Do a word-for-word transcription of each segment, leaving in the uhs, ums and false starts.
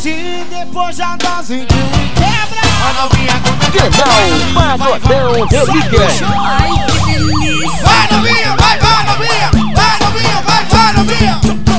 Se depois da dose de um quebra, a novinha começa. Canal Pagodão Relíquia. Ai, que delícia. Vai novinha, vai, vai novinha. Vai novinha, vai, vai novinha.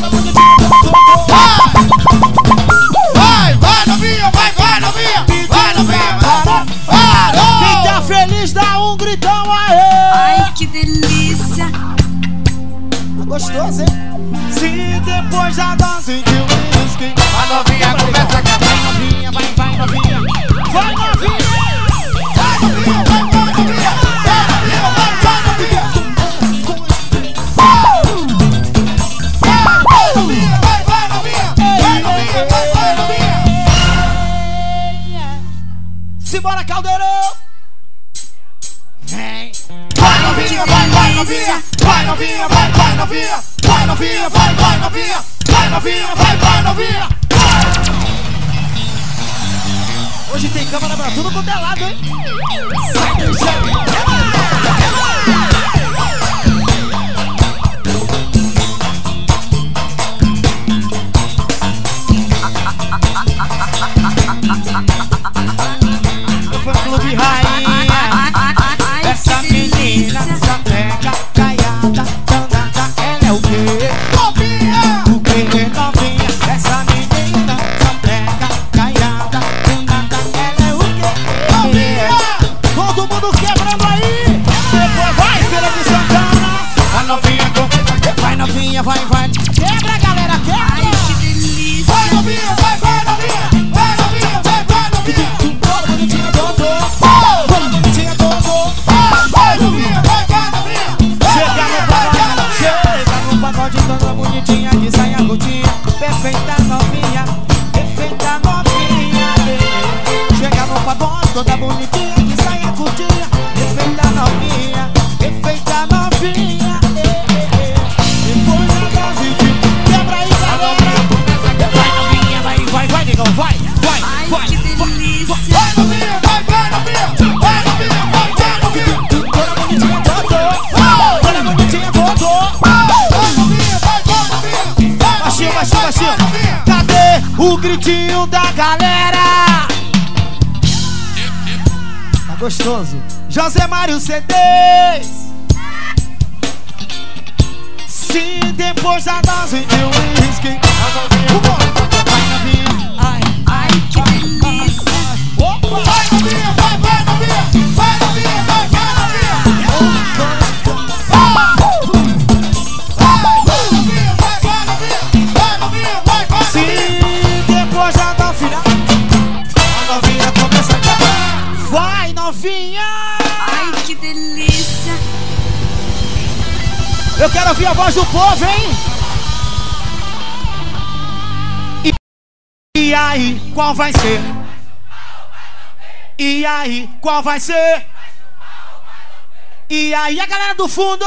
Vai, vai novinha, vai, vai novinha. Vai novinha, vai, parou. Quem tá feliz dá um gritão aí. Ai, que delícia. Tá gostoso, hein? Se depois da dose de um whisky, A novinha começa a cantar. vai novinha, vai, vai novinha. Vai novinha. Vai novinha, vai, vai novinha. Vai novinha, vai, vai novinha. Vai novinha, vai, vai novinha. Vai novinha, vai, vai novinha. Simbora, Caldeirão. Vem. Vai novinha, vai, vai novinha. Vai novinha, vai, vai novinha. Vai novinha, vai, vai novinha. Vai novinha, vai, vai novinha. Hoje tem câmera pra tudo quanto é lado, hein? Sai do chão. O fã clube rainha. Essa menina só pega caiada, danada, ela é o quê? Novinha. O que é novinha? Essa menina só pega caiada, danada, ela é o quê? Novinha. Todo mundo quebrando aí. Depois vai, Feira de Santana. A novinha começa. Vai novinha, vai, vai. Quebra, galera, Ai, quebra. que delícia. Vai novinha, vai, vai novinha. Vai novinha, vai, vai novinha. Toda bonitinha, Dodô. Toda bonitinha, Dodô. Vai novinha, vai, vai novinha. Chega no pagode, chega no pagode, toda bonitinha de saia curtinha, perfeita novinha, perfeita novinha. Chega no pagode, toda bonitinha de saia curtinha, perfeita novinha, perfeita novinha. Depois da dose de quebra aí, galera. Vai novinha, vai, vai, vai, negão, vai, vai, Ai, vai. que delícia. Vai novinha, vai, vai novinha. Vai novinha, vai, vai novinha. Toda bonitinha, Dodô. Toda bonitinha, Dodô. Vai novinha, vai, vai novinha. Vai Baixinho, novinha, baixinho, vai, baixinho. vai novinha. Cadê o gritinho da galera? Tá gostoso. José Mário C Ds. Se depois da dose de whisky, vai novinha, ai, Ai, que delícia. opa. Vai novinha, vai, vai novinha. Vai novinha, vai, vai novinha. Vai novinha, vai, vai novinha. Vai novinha, vai, vai Se novinha. depois da dose final, a novinha começa a cantar. Vai novinha. Ai, que delícia. Eu quero ouvir a voz do povo, hein? E, e aí, qual vai ser? E aí, qual vai ser? E aí, a galera do fundo?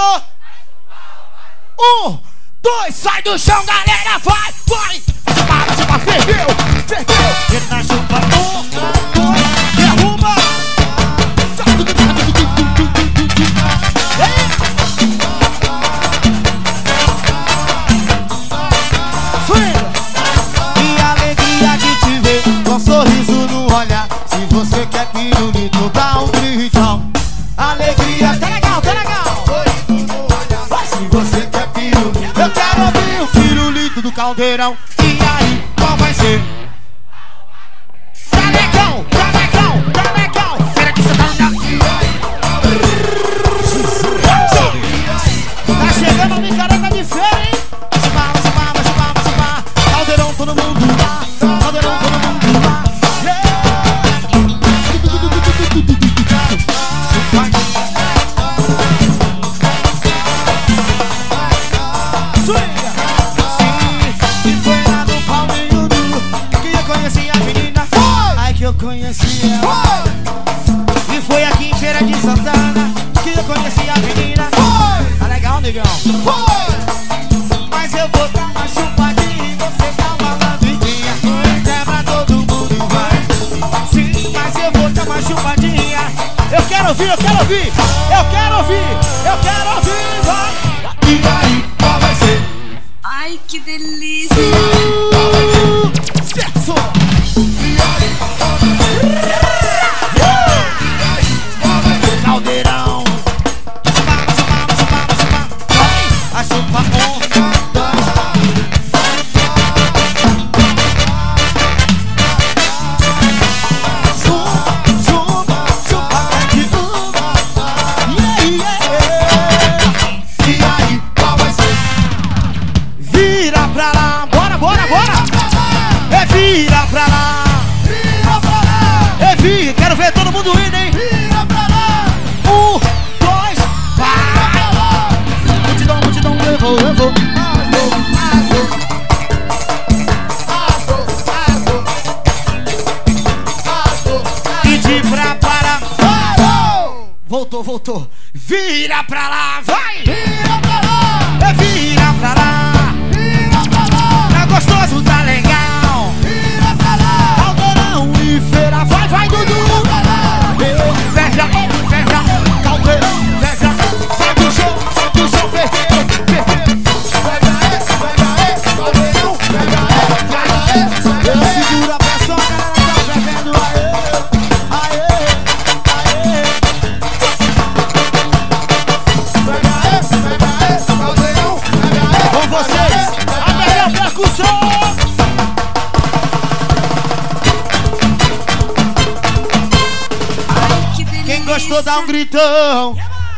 Um, dois, sai do chão, galera, vai, vai! Para, se para, ferveu, ferveu! Ele na chuva, um, dois, derruba! E a alegria de te ver com um sorriso no olhar. Se você quer pirulito, dá um gritão. Alegria, tá legal, tá legal. Mas se você quer pirulito, eu quero ouvir o pirulito do Caldeirão. E aí, qual vai ser? Tá legal, tá legal, tá legal. Feira de Santana. Tá chegando a micareta de feira, hein? Se pá, se pá, se pá, se pá. Caldeirão, todo mundo lá. Caldeirão, todo mundo lá. Swinga! Sim, e foi lá no Palmeiras que eu conheci a menina. Ai, que eu conheci ela. E foi aqui em Feira de Santana que eu conheci a menina. Tá legal, negão? Mas eu vou dar uma chupadinha e você dá uma lambidinha. Quebra todo mundo e vai. Sim, mas eu vou dar uma chupadinha. Eu quero ouvir, eu quero ouvir. Eu quero ouvir, eu quero ouvir. Vai. E aí, qual vai ser? Ai, que delícia. Sexo. tudo indo, hein? Vira pra lá. Um, dois, vai! Multidão, multidão, levou, levou. Pedi pra parar. Voltou, voltou. Vira pra lá, vai! Vira pra lá. É vira pra lá. Vira pra lá. Tá gostoso, tá legal. Vira pra lá. Caldeirão e feira, vai, vai, Dudu. Veja, veja, caldeirão, veja. Sai do show, sai do show, ferreiro, ferreiro. Pega esse, pega esse, caldeirão. Pega esse, pega esse, pega Eu esse. seguro a pressão, galera tá fervendo. Aê, aê, aê. Pega esse, pega esse, caldeirão. Pega esse. Com vocês, a melhor percussão. Ai, que delícia. Quem gostou dá um gritão.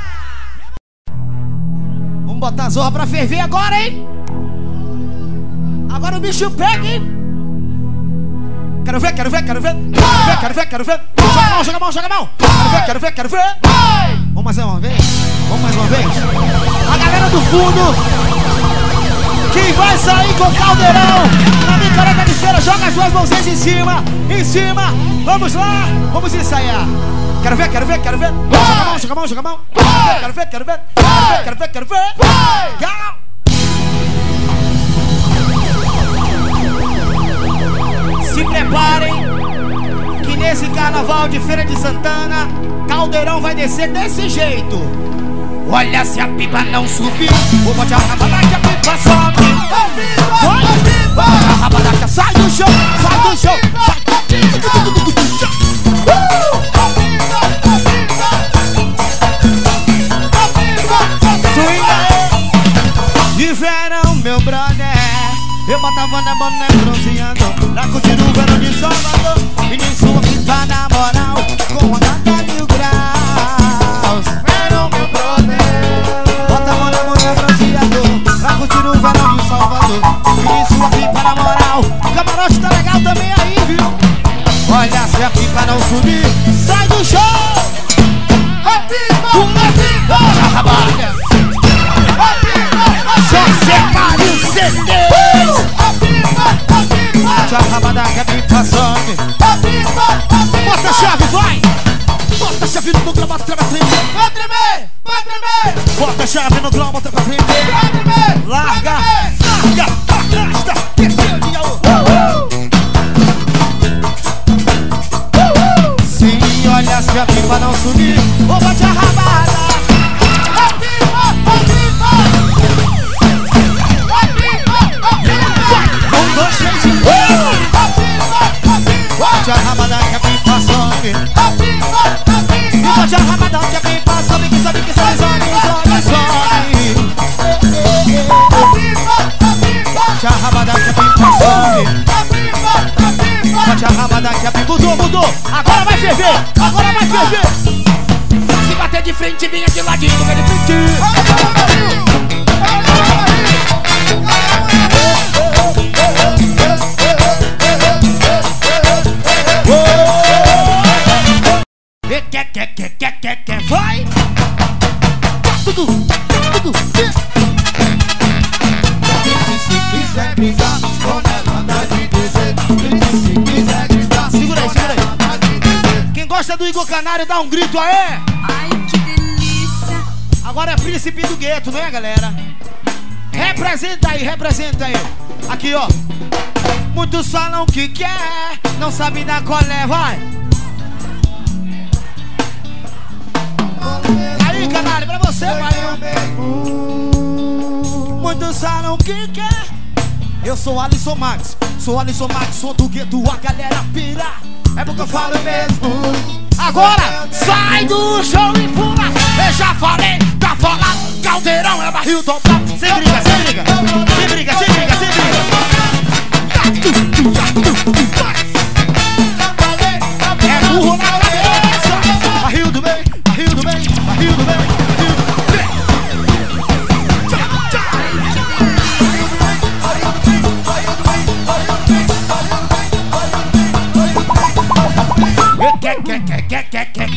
Vamos botar a zorra pra ferver agora, hein? Agora o bicho pega, hein? Quero ver, quero ver, quero ver. Quero ver, quero ver, quero ver. Joga a mão, joga a mão, joga a mão. Quero ver, quero ver, quero ver. Vamos mais uma vez? Vamos mais uma vez? A galera do fundo, quem vai sair com o caldeirão na micareta de feira, joga as duas mãozinhas em cima, em cima. Vamos lá, vamos ensaiar. Quero ver, quero ver, quero ver. Joga a mão, joga a mão, joga a mão. Quero ver, quero ver, quero ver, quero ver, quero ver. Legal. Se preparem, que nesse carnaval de Feira de Santana, caldeirão vai descer desse jeito. Olha, se a pipa não subir, vou botar a rabadaca, a pipa sobe. Vai, a rabadaca, sai do chão, sai do chão, sai. Swinga aí. De verão, meu brother, eu botava na boné bronzeando, pra curtir o verão de Salvador. E nem sua pipa na moral, com a gata mil graus. Verão, meu brother. Bota a mão na boné bronzeando, pra curtir o verão de Salvador. E nem sua pipa na moral, o camarote tá legal também aí, viu? Olha, se a pipa não subir, sai do show! A pipa, Pula, a pipa. a rabada. A pipa, a Só separe os C Ds. A pipa, a pipa. Já a rabada que a pipa sobe. A pipa, a pipa. Bota a chave, vai! Bota a chave no globo, bota pra tremer. Vai tremer, vai tremer. Bota a chave no globo, bota pra tremer. Vai tremer. Larga, vai tremer. larga, arrasta, desceu de alô. Sim, olha, se a pipa não subir, vou botar a rabada. A pipa, a pipa. A pipa, a pipa. Um, dois, três e A pipa, a pipa. bote a rabada que a pipa sobe. A pipa, a E pipa. bote a rabada que a pipa sobe, que sobe, que sobe, sobe, sobe, sobe. A pipa, a pipa. Bote a rabada que a pipa sobe. A pipa, a pipa. Bote a rabada que a pipa... Mudou, mudou. Agora vai ferver, agora vai ferver. Se bater de frente, vinha de ladinho, vem de frente. E quer, quer, quer, quer, quer, quer, vai! Tudo, tudo. Se quiser brigar, com ela dá de dizer. Se quiser gritar, Segura aí, segura aí. dá de dizer. Quem gosta do Igor Canário, dá um grito aí! Ai, que delícia. Agora é príncipe do gueto, né, galera? Representa aí, representa aí. Aqui, ó. Muitos falam que quer, não sabe dar colé, vai. Aí, Canário, pra você, vai. Muitos falam que quer. Eu sou Alisson Max, sou Alisson Max, sou do gueto, a galera pira. É porque eu falo mesmo. Agora, sai do chão e pula. Eu já falei, tá falando. Caldeirão é barril dobrado. Sem briga, sem briga. Sem briga, sem briga, sem briga. É burro na cabeça. Barril do bem, barril do bem, barril do bem, barril do bem. Quer, quer, quer, quer, quer, quer,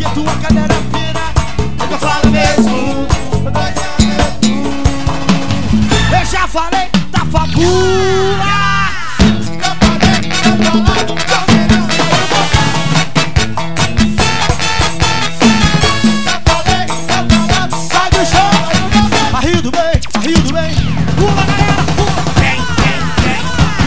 tua cadeira pira. Eu falo mesmo. Eu já falei da fabula. Sai do chão. Barril do bem, barril do bem. Pula, galera, pula. Vem, vem, vem.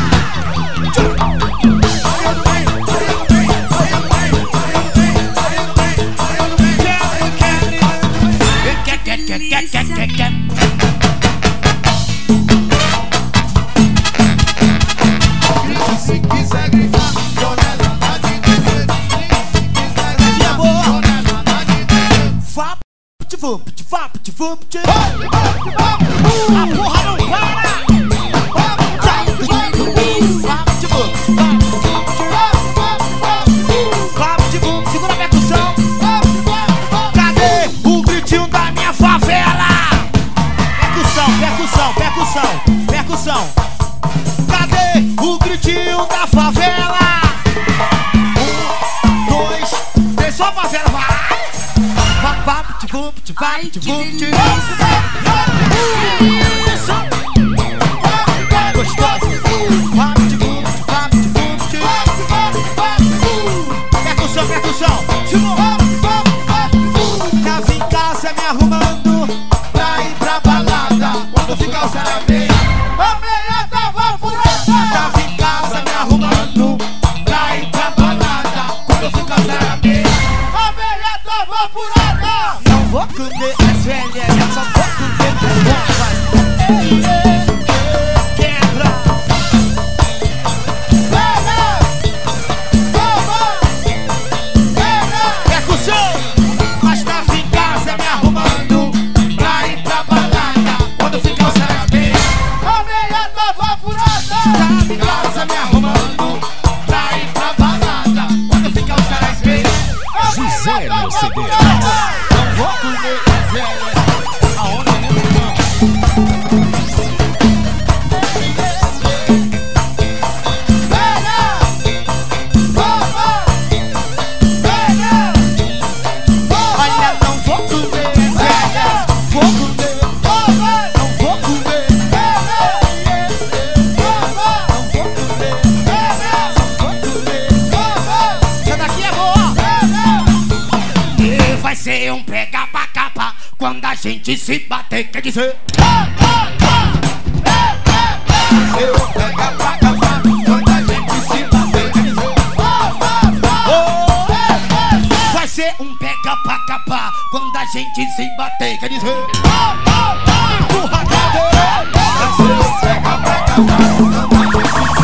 Barril do bem, barril do bem, barril do bem, barril do bem, barril do bem, barril do bem. Quer, quer, quer, quer, quer, quer, quer. Se quiser gritar, tonelada de dedo. Se quiser gritar, tonelada de dedo. Fap, fap, fap, fap, a porra não para. Segura a percussão. Cadê o gritinho da minha favela? Percussão, percussão, percussão, percussão. Cadê o gritinho da favela? Um, dois, três, só a favela, vai! Vap, vap, tchum, tchum, Ai, tchum, que tchum. delícia. Isso! Gostoso! Vap, tchum, vap, tchum, tchum. Percussão, percussão! Tava em casa me arrumando pra ir pra balada. Quando ficar o sarabê, A meia tava furada. tava em casa me arrumando pra ir pra balada. Quando ficar o sarabê, A meia tava furada. não vou comer as velhas, só vou comer as novas. Ei, ei, quebra! Pega, toma, pega. Percussão! Mas tava em casa me arrumando pra ir pra balada. Quando ficar o sarabê, A meia tava furada. tava em casa me arrumando pra ir pra balada. Quando ficar o sarabê, A meia tava furada. não vou comer as velhas. Aonde eu não? Pega, toma, pega. Olha, não vou comer as velhas. Vou comer, Toma, não vou comer. pega, toma, Não vou comer, pega, vou comer. toma, Essa daqui é boa. pega. E vai ser um pega pra capa quando a gente se bater. Quer dizer, Eu pega pra capa quando a gente se bater. Quer dizer, oh, vai ser um pega pra capa quando a gente se bater. Quer dizer, empurra a cadeira. vai ser um pega pra capa quando a gente se bater.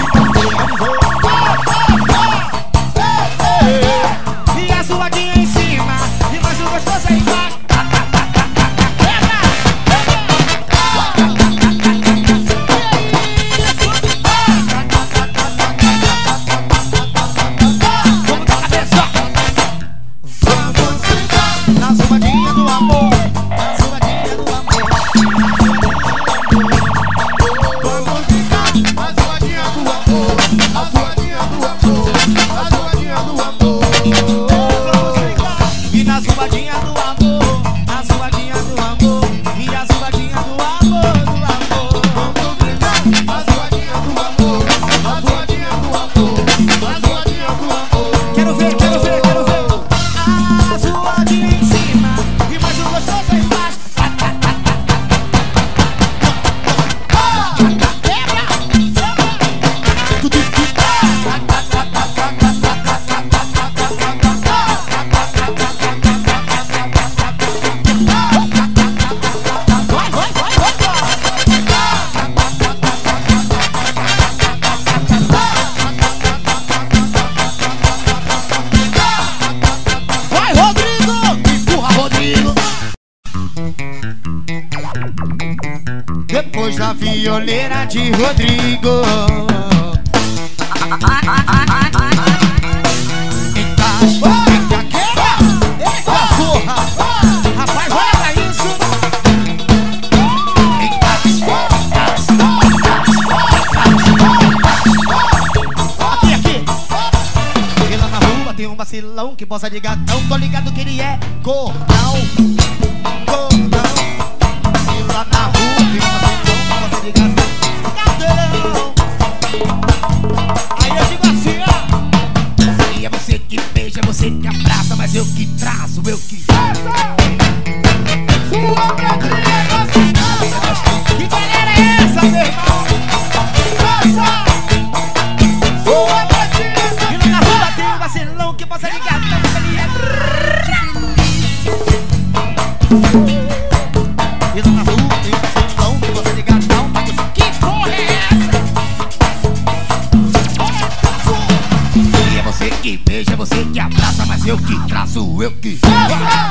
E a zoadinha em cima e mais um gostoso aí embaixo. Vamos dar cabeça. Vamos ficar Na zoadinha do amor, na zoadinha do amor. Vamos ficar na zoadinha do amor. A zoadinha do amor. A zoadinha do amor. Vamos brincar. E na zoadinha do amor, na zoadinha do amor. E a zoadinha do amor, do amor. Vamos brincar na zoadinha do amor. A zoadinha do amor. A zoadinha do amor. Quero ver, quero ver, quero ver. A zoadinha em cima e mais um gostoso aí embaixo. Vai, vai, vai, vai, vai, Rodrigo! Empurra, Rodrigo! Depois da violeira de Rodrigo, encaixa, fica quebra! Eita porra! Rapaz, olha pra isso! Encaixa, encaixa, encaixa. Aqui, aqui! E lá na rua tem um vacilão. vacilão, que possa de gatão. Tô ligado que ele é cordão, cordão. E lá na rua, que vacilão, que possa de gatão. Gatão. Aí eu digo assim, ó. E é você que beija, é você que abraça, mas eu que traço, eu que... Sua pedrinha gostosa. Que galera é essa, meu irmão? Nossa! Sua pedrinha E lá na rua tem um vacilão que possa de gatão, que ele é... E lá na rua tem um vacilão que possa de gatão. Que porra é essa? E é você que beija, é você que abraça, mas eu que traço, eu que... Sua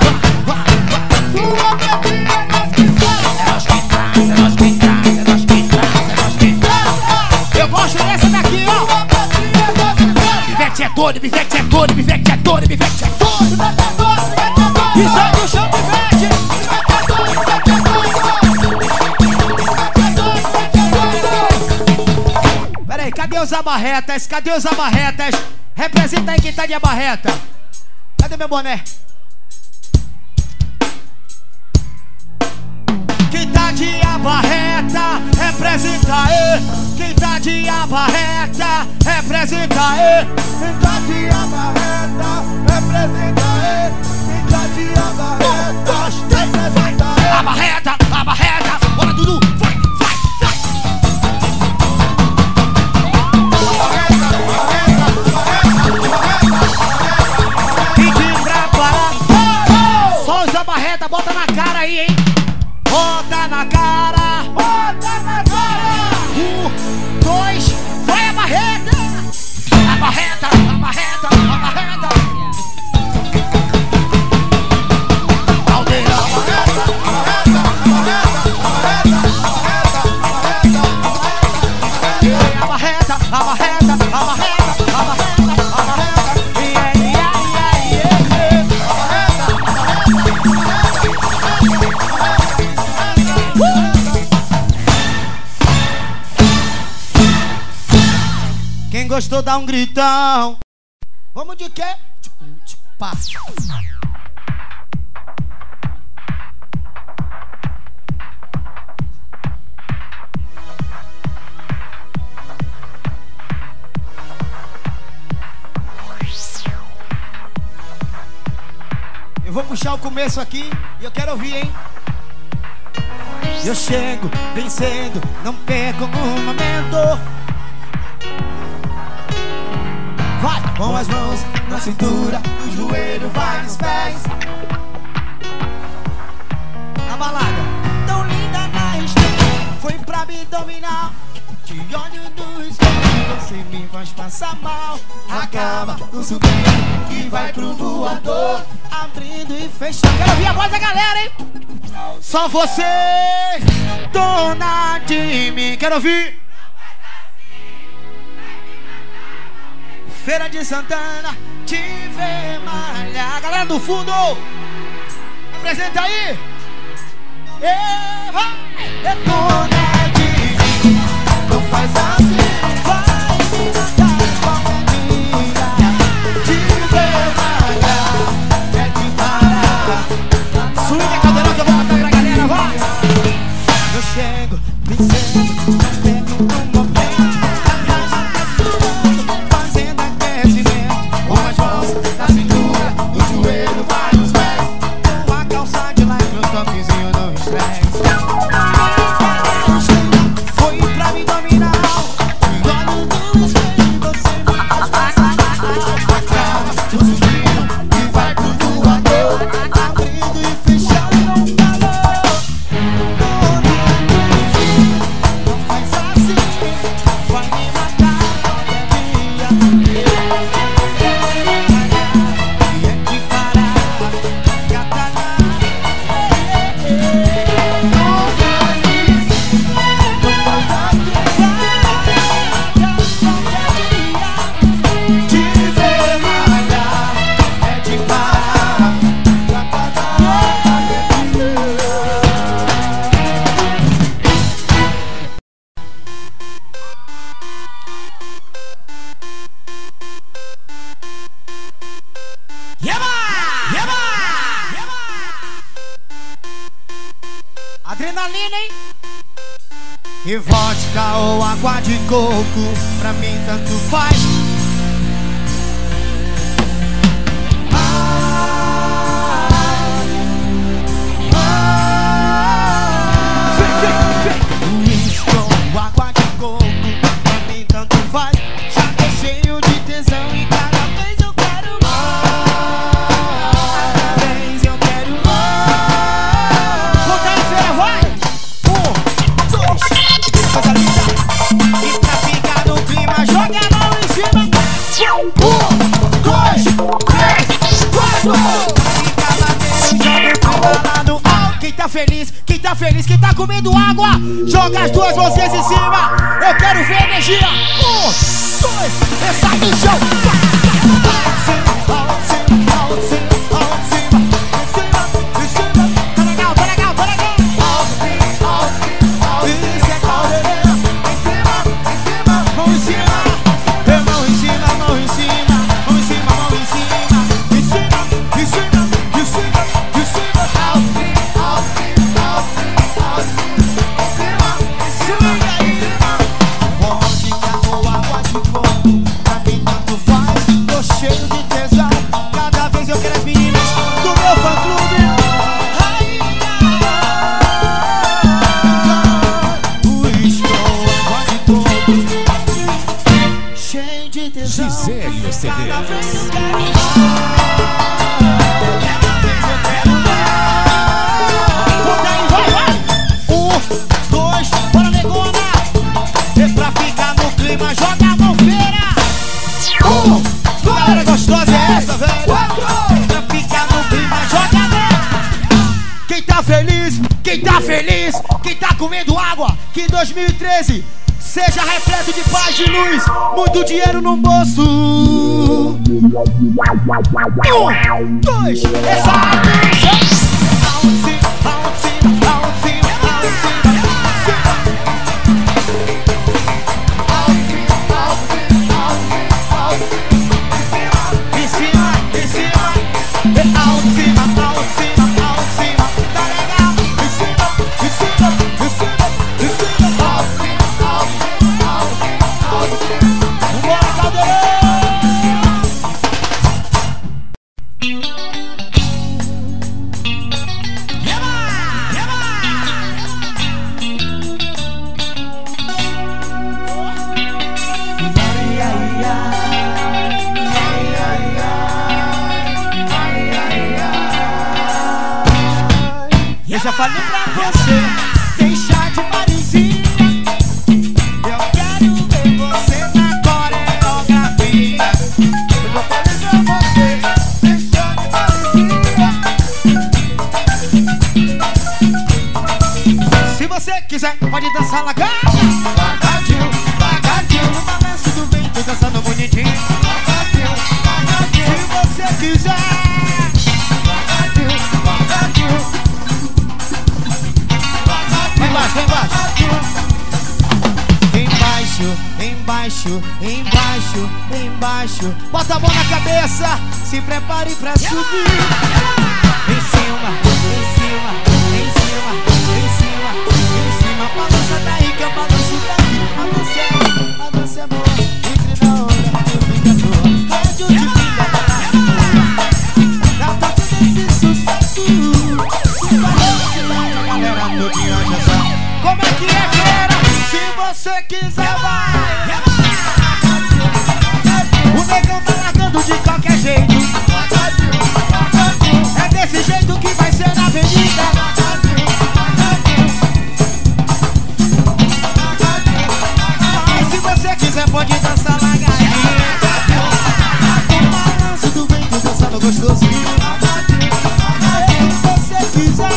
pedrinha gostosa. É nós que traz, é nós que traz, é nós que traz, é nós que traz. Eu gosto dessa daqui, ó. Sua pedrinha gostosa. Bivete é doido, bivete é doido, bivete é doido, bivete é doido. E sai do chão, bivete. Peraí, cadê os abarretas? Cadê os abarretas? Representa aí quem tá de abarreta. Cadê meu boné? Quem tá de abarreta, representa aí. Quem tá de abarreta, representa aí. Quem tá de abarreta, representa aí. Quem tá de abarreta, representa aí. Abarreta, abarreta, bora Dudu, vai, vai, vai. Pedi pra parar. Só os abarreta, bota na cara aí, hein. Bota na cara. Bota na cara. Um, dois, vai abarreta. Abarreta, abarreta, abarreta. Caldeirão, abarreta, abarreta, abarreta, abarreta, abarreta, abarreta, abarreta, abarreta. Yeah, yeah, yeah, yeah. Quem gostou dá um gritão. Vamos de quê? Pá. Eu vou puxar o começo aqui e eu quero ouvir, hein? Eu chego bem cedo, não perco um momento. Vai! Com as mãos na cintura, o joelho vai nos pés. Na balada, tão linda na estrela, foi pra me dominar. Te olho no espelho, você me faz passar mal. Acaba no subindo que vai pro voador, abrindo e fechando. Quero ouvir a voz da galera, hein? Só você, dona de mim. Quero ouvir. Feira de Santana, te ver malhar. Galera do fundo, apresenta aí. E vai, é dona de mim. Não faz assim, vai me matar qualquer dia. Te ver malhar, quer te parar. Swing, caldeirão que eu vou matar pra galera, vai. Eu chego, pensando, pego um momento. Yeba! Yeba! Adrenalina, hein? E vodka ou água de coco, pra mim tanto faz. Uísque ou água de coco, pra mim tanto faz. Já tô cheio de tesão e cada vez eu quero mais. Cada vez eu quero mais. Conta aí, feira, vai! Um, dois, coisa linda. E pra ficar no clima, joga a mão em cima. Um, dois, três, quatro. Fica batendo, joga o clima lá no alto. Quem tá feliz, quem tá feliz, quem tá comendo água, joga as duas mãozinhas em cima. Eu quero ver energia. Um, dois, essa no chão. Tá legal, tá legal, tá legal. Isso é caldeirão. Mão em cima, mão em cima, mão em cima, mão em cima, mão em cima, em cima, em cima, em cima, em cima. Vodka ou água de coco, pra mim tanto faz. Tô cheio de tesão, cada vez eu quero as meninas do meu fã-clube. Uísque ou água de coco, cheio de tesão, Gisele C D. cada vez eu quero mais. Cada vez eu quero mais. Conta aí, vai, vai. Um, dois, bora negona. E pra ficar no clima, joga a mão, feira. Um, galera gostosa é essa, velho. Pra ficar no clima, joga a mão. Quem tá feliz, quem tá feliz, quem tá comendo água, que dois mil e treze seja repleto de paz, de luz, muito dinheiro no bolso. Um, dois, essa atenção. Em cima, em cima, alto, em cima, alto, em cima, alto, em cima, tá legal. Em cima, em cima, em cima, em cima, alto, alto, alto. Vambora, caldeirão! Yeba! Yeba! Eu já falei pra você, deixa de marizinha. Eu quero ver você na coreografia. Eu já falei pra você, deixa de marizinha. Se você quiser, pode dançar lagarto. Lagartinho, lagartinho, no balanço do vento, dançando bonitinho. Lagartinho, lagartinho, se você quiser. Lagartinho, lagartinho. Embaixo, embaixo, embaixo, embaixo, embaixo. Bota a mão na cabeça, se prepare pra subir. Em cima, em cima, em cima, em cima, em cima. Balança daí que eu balanço daqui. A dança é, a dança é boa. Entre na onda, eu fico à toa. Rádio de vida, dá pra todo esse sucesso. Galera do dia já sabe como é que é, feira. Se você quiser, vai. O negão tá largando de qualquer jeito. É desse jeito que vai ser na avenida. Mas se você quiser, pode dançar lagarinha. O balanço do vento, dançando gostosinho. Se você quiser,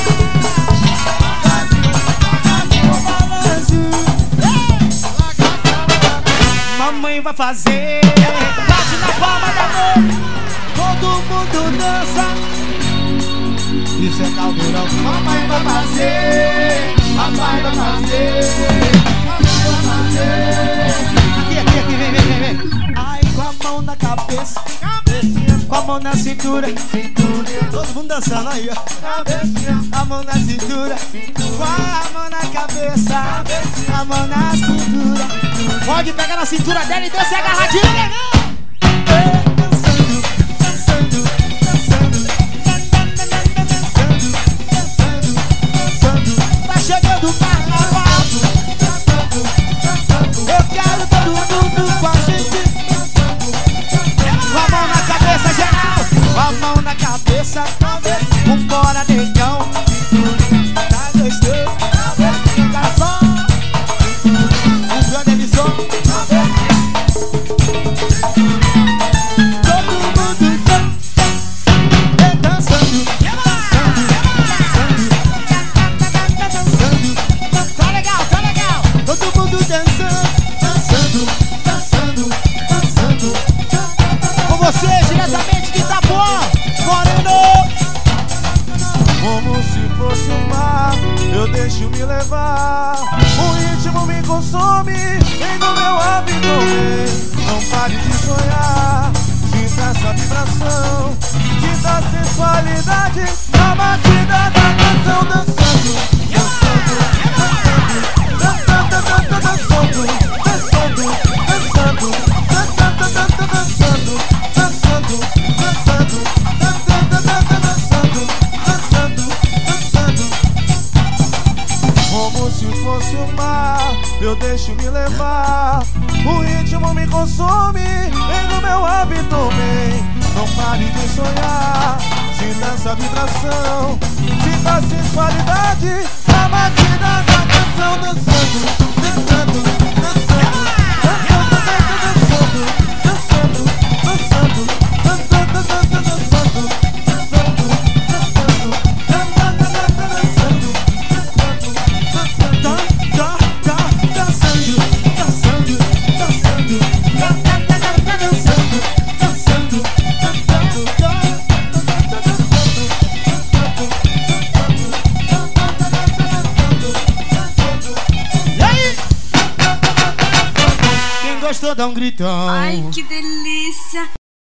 mamãe vai fazer, bate na palma da mão, todo mundo dança. Isso é caldeirão. Mamãe vai fazer, papai vai fazer, mamãe vai fazer. Aqui, aqui, aqui, vem, vem, vem, vem. Ai, com a mão na cabeça, cabecinha, com a a mão na cintura, cintura. Todo mundo dançando aí, ó. Cabecinha. A mão na cintura, cintura. A mão na cabeça, cabecinha. A mão na cintura. Pode pegar na cintura dela e dança agarradinho, legal. Dançando, dançando, dançando. Dançando, dançando, dançando. Tá chegando o carnaval. Eu quero todo mundo com a gente. Com a mão na cabeça, geral. Com a mão na cabeça. Vambora, negão. Tá gostoso. Tá só. O grande emisor. Todo mundo dançando. Dançando. Dançando. Dançando. Tá legal, tá legal. Todo mundo dançando. Dançando. Dançando. Dançando. Com você, diretamente de Itapuã, Moreno. Como se fosse um mar, eu deixo me levar. O ritmo me consome, vem no meu abdômen. Não pare de sonhar, sinta essa vibração, sinta a sensualidade na batida da canção. Dançando, dançando, dançando, dançando, dançando, dançando, dançando, dançando, dançando, dançando, dançando, como se fosse um mar, eu deixo me levar. O ritmo me consome, vem no meu abdômen. Não pare de sonhar, sinta essa vibração, sinta a sensualidade na batida da canção. Dançando, dançando, dançando, dançando, dançando, dançando, dançando, dançando, dançando, Gostou, dá um gritão. Ai, que delícia.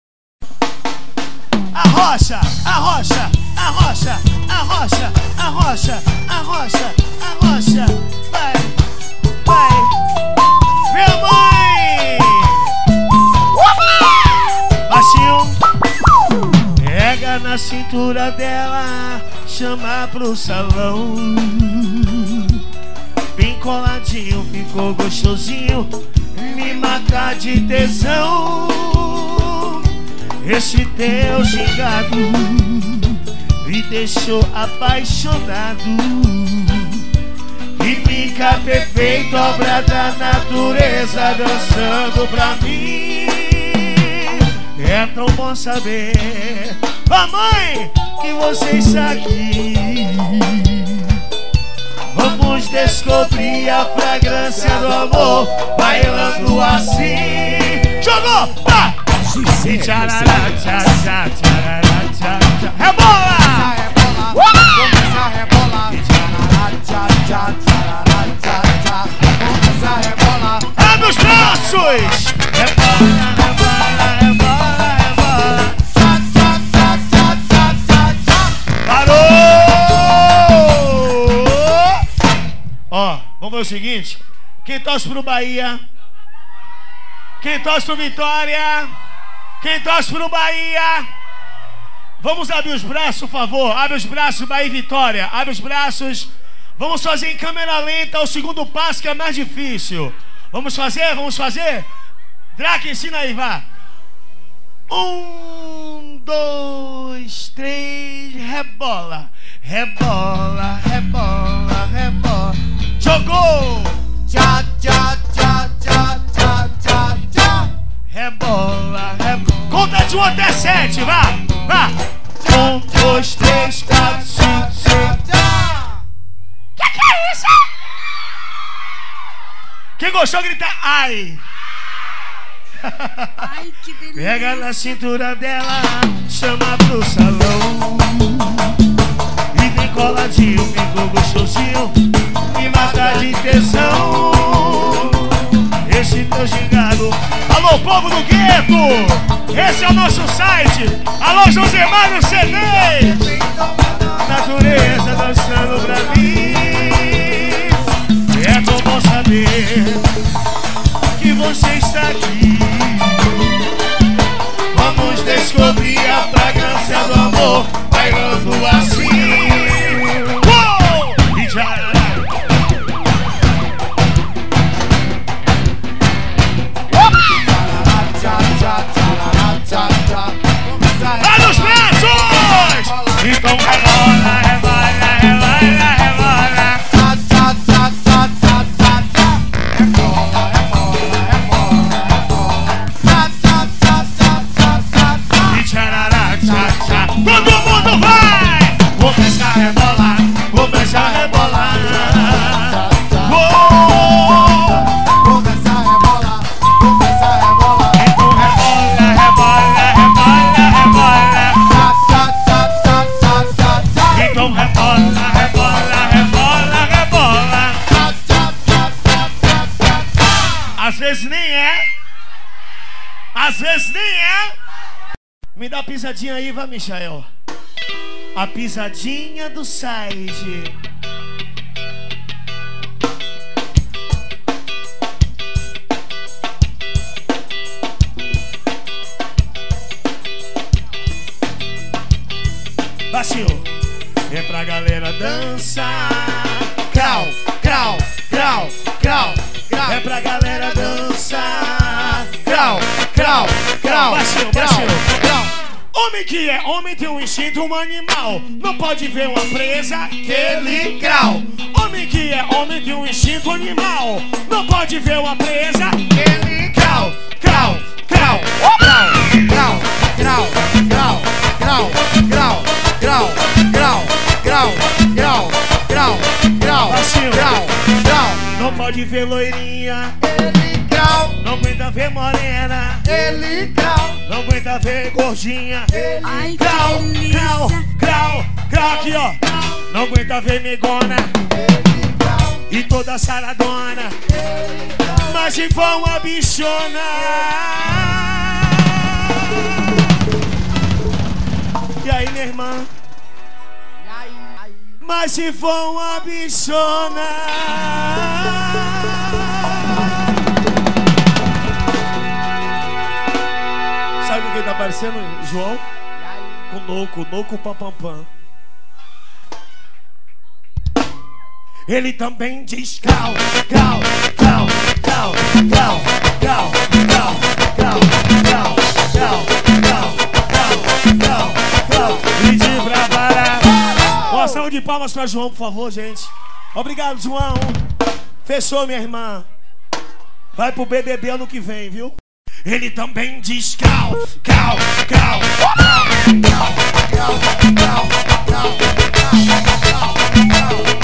Arrocha, arrocha, arrocha, arrocha, arrocha, arrocha, arrocha. Vai, vai. Meu mãe! Baixinho. Pega na cintura dela, chama pro salão. Bem coladinho, ficou gostosinho. Me mata de tesão. Esse teu gingado me deixou apaixonado. Química perfeita, obra da natureza, dançando pra mim. É tão bom saber, mamãe, que você está aqui. Vamos descobrir a fragrância do amor, bailando assim. Jogou! Tá! Tcharará, tchá, tchá, tcharará, tchá, tchá. Rebola! Começa a rebolar, tcharará, tchá, tchá, tcharará, tchá, tchá. Começa a rebolar. Abre os braços! Rebola, rebola, rebola, rebola. Tchá, tchá, tchá, tchá, tchá, tchá, tchá. Parou! Ó, vamos ver o seguinte. Quem torce pro Bahia? Quem torce pro Vitória? Quem torce pro Bahia? Vamos abrir os braços, por favor. Abre os braços, Bahia e Vitória. Abre os braços. Vamos fazer em câmera lenta o segundo passo, que é mais difícil. Vamos fazer? Vamos fazer? Drac, ensina aí, vá. Um, dois, três, rebola. Rebola, rebola, rebola. Jogou! Tchá, tchá, tchá, tchá, tchá, tchá, tchá. Rebola, rebola. Conta de um até sete, vá, vá. Um, dois, três, quatro, cinco, seis. Que que é isso? Quem gostou, grita ai. Ai, que delícia. Pega na cintura dela, chama pro salão. E vem coladinho, ficou gostosinho. Me mata de tesão. Esse teu gingado. Alô, povo do gueto! Tabaco. Esse é o nosso site. Alô, Josemar no C D. Natureza dançando pra mim. É bom saber que você está aqui. Vamos descobrir a fragrância do amor, bailando assim. Uou! E já. Vai nos braços! Então rebola, rebola, rebola, rebola. E tcharará, tchá, tchá. Todo mundo vai! Vou começar a rebolar, vou começar a rebolar. Vou começar a rebolar, vou começar a rebolar. Então rebola, rebola, rebola, rebola. Então rebola, rebola, rebola, rebola. Às vezes nem é. Às vezes nem é. Me dá a pisadinha aí, vai, Michael. A pisadinha do side. Vacilo. É pra galera dançar. Crau, crau, crau, crau, crau. É pra galera dançar. Crau, crau, crau. Vacilo, vacilo. Homem que é homem tem um instinto um animal. Não pode ver uma presa que ele crau. Homem que é homem tem um instinto animal. Não pode ver uma presa que ele crau, crau, crau, crau, crau, crau, crau, crau, crau, crau, crau, crau, crau, crau, crau, crau, crau. Não pode ver loirinha, ele crau. Não aguenta ver morena, ele crau. Não aguenta ver gordinha, ele crau, crau, crau, crau. Aqui ó, não aguenta ver negona, ele crau. E toda saradona, ele crau. Mas se for uma bichona. E aí, minha irmã? Mas se for uma bichona. Sabe o que tá parecendo, João? Com Noco, Noco Papampam. Ele também diz crau, crau, crau, crau, crau, crau, crau, crau, crau, crau, crau, crau, crau, crau. E de pra parar. Uma salva de palmas pra João, por favor, gente. Obrigado, João. Fechou, minha irmã. Vai pro B B B ano que vem, viu? Ele também diz crau, crau, crau, crau, crau, crau, crau, crau, crau.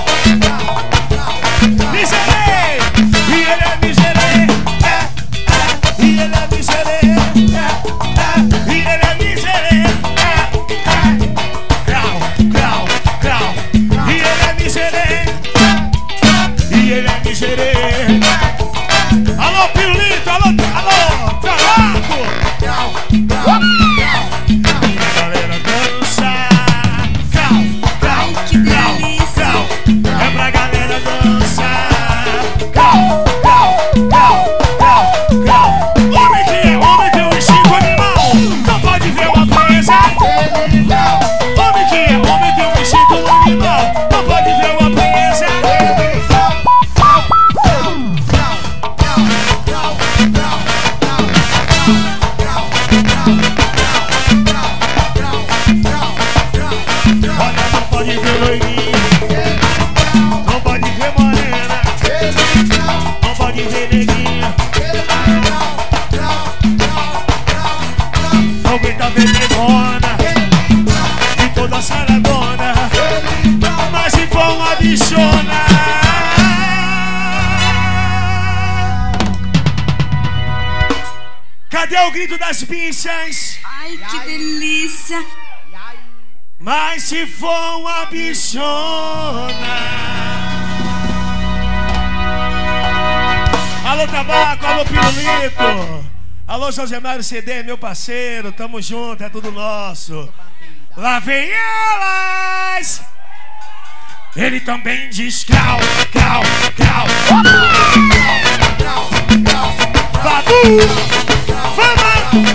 Miserê! E ele é miserê! É, é, e ele é miserê! É, é, e ele é miserê! É, é, crau, crau, crau. E ele é miserê! E ele é miserê! Alô, Pirulito! Alô, alô, Tabaco! Crau, crau, crau. E a galera dança! Crau, crau, crau, crau. É pra galera dançar! Crau, crau, crau, crau, crau. Homem que é homem tem um instinto animal. Não pode ver uma presa. Homem que é homem tem um instinto animal. Não pode ver uma presa. Olha, não pode ver loirinha. Não pode ver morena. Não pode ver neguinha. Não aguenta ver negona. E toda saradona. Mas se for uma bichona. Cadê o grito das bichas? Ai, que delícia. Mas se for uma bichona. Alô, Tabaco, alô, Pirulito. Alô, Josemário C D, meu parceiro, tamo junto, é tudo nosso. Lá vem elas! Ele também diz crau, crau, crau. Babu! Fama!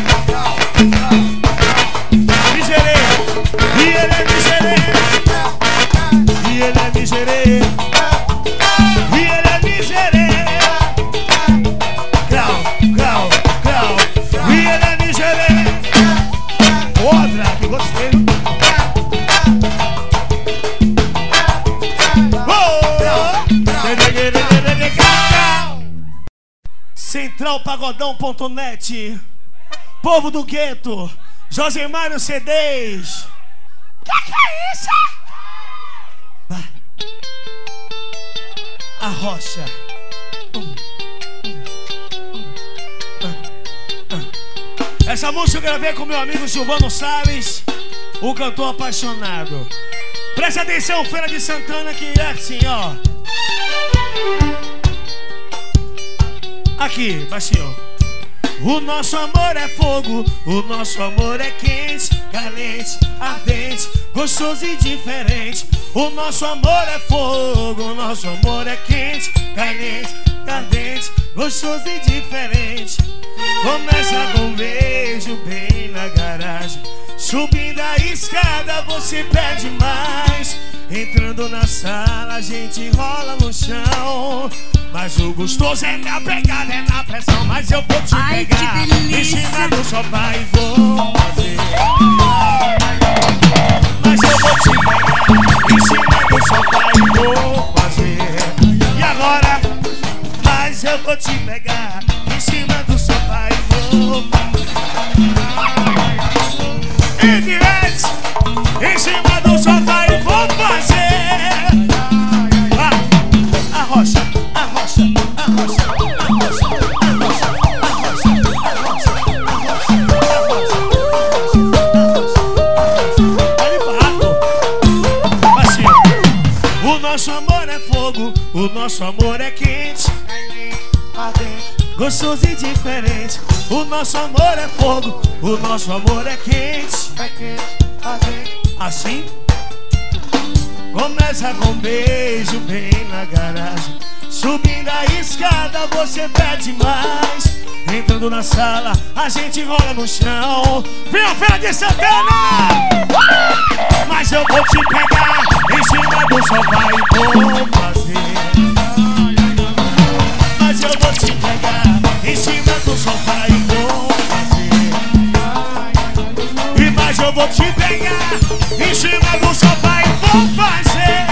Miserê! E ele é miserê! E ele é miserê! E ele é miserê! Crau, crau, crau. E ele é miserê! Outra, que gostei! Central Pagodão ponto net. Povo do gueto, Josemário C Ds. Que que é isso? Vai. A rocha. Hum, hum, hum, hum. Essa música eu gravei com meu amigo Silvano Salles, o cantor apaixonado. Presta atenção, Feira de Santana, que é assim, ó. Aqui, baixinho. O nosso amor é fogo, o nosso amor é quente, caliente, ardente, gostoso e diferente. O nosso amor é fogo, o nosso amor é quente, caliente, ardente, gostoso e diferente. Começa com um beijo bem na garagem. Subindo a escada você pede mais. Entrando na sala a gente rola no chão. Mas o gostoso é na pegada, é na pressão. Mas eu vou te Ai, pegar em cima do sofá e vou fazer. Mas eu vou te pegar em cima do sofá e vou fazer. E agora? Mas eu vou te pegar em cima do sofá e vou e direto em cima do sofá e vou fazer. Ah, a rocha, a rocha, a rocha, a rocha, a rocha, a rocha, a rocha, a rocha, a rocha. Assim, o nosso amor é fogo, o nosso amor é quente, gostoso e diferente. O nosso amor é fogo, o nosso amor é quente. Assim, começa com um beijo bem na garagem. Subindo a escada você pede mais. Entrando na sala a gente rola no chão. Vem a Feira de Santana! Mas eu vou te pegar em cima do sofá e vou fazer. Mas eu vou te pegar em cima do sofá e vou fazer. E mais eu vou te pegar em cima do sofá e vou fazer.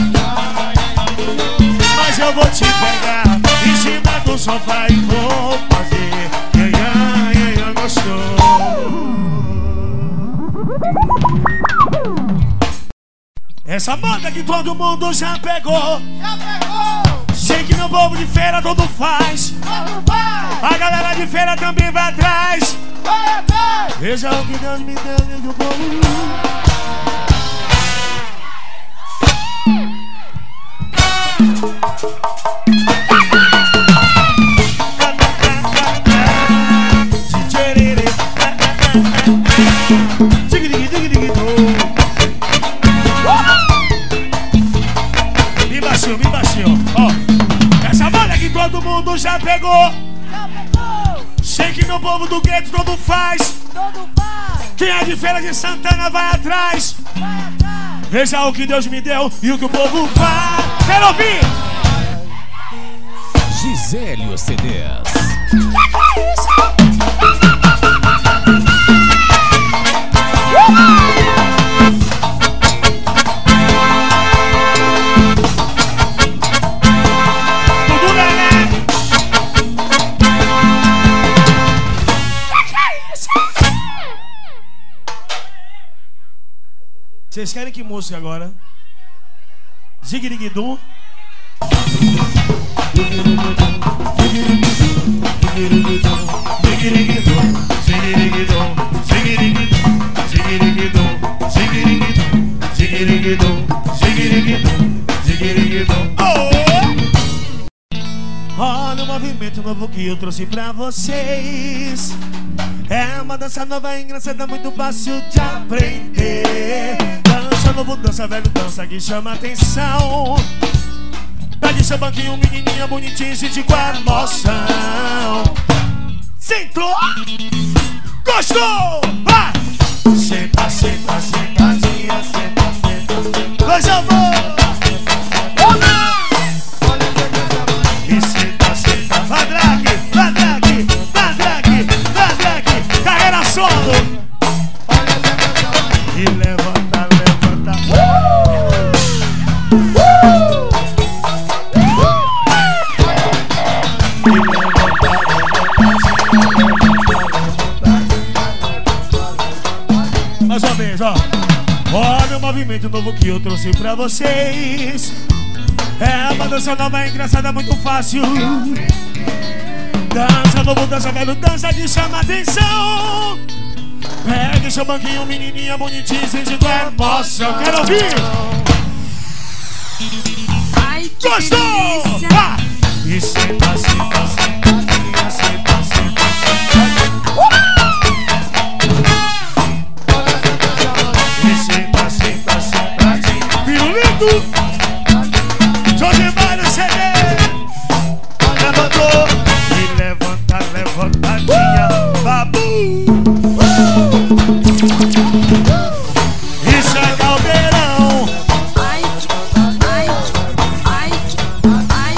Mas eu vou te pegar em cima do sofá e vou fazer. Yeah, yeah, yeah, gostou. Essa banda que todo mundo já pegou. Já pegou! Sei que no povo de feira todo faz. Todo faz! A galera de feira também vai atrás. Vai atrás! Veja o que Deus me deu e o povo. Me baixou, me baixou. Ó, essa banda que todo mundo já pegou. Já pegou! Sei que no povo do gueto todo faz. Todo faz! Quem é de Feira de Santana vai atrás. Vai atrás! Veja o que Deus me deu e o que o povo faz. Quero ouvir! Gisélio C Ds. Que que é isso? Tudo Lelé! Que que é isso? Vocês querem que música agora? Ziguiriguidum. Olha o movimento novo que que eu trouxe pra vocês. É uma dança nova, engraçada, muito fácil de aprender. Dança novo, dança velho, dança que chama atenção. Pegue seu banquinho, menininha bonitinha, sente com a emoção. Sentou, gostou, vai! Senta, senta, sentadinha, senta, senta. Coisa boa! E senta, senta, vai drag, vai drag, vai drag, vai drag, carreira solo. E levanta, levanta. Uh! Uh! E levanta, levanta. Mais uma vez, ó. Olha o movimento novo que eu trouxe pra vocês. É uma dança nova, engraçada, muito fácil. Dança novo, dança velho, dança que chama atenção. Pegue seu banquinho, menininha bonitinha, sente com a emoção. Quero ouvir! Ai, que gostou! delícia! Ah! E senta, senta, sentadinha, senta, senta, e senta, senta, sentadinha. Pirulito! Josimar no C D! Levantou! E levanta, levantadinha, babu! Isso é caldeirão! Ai, ai, ai, ai,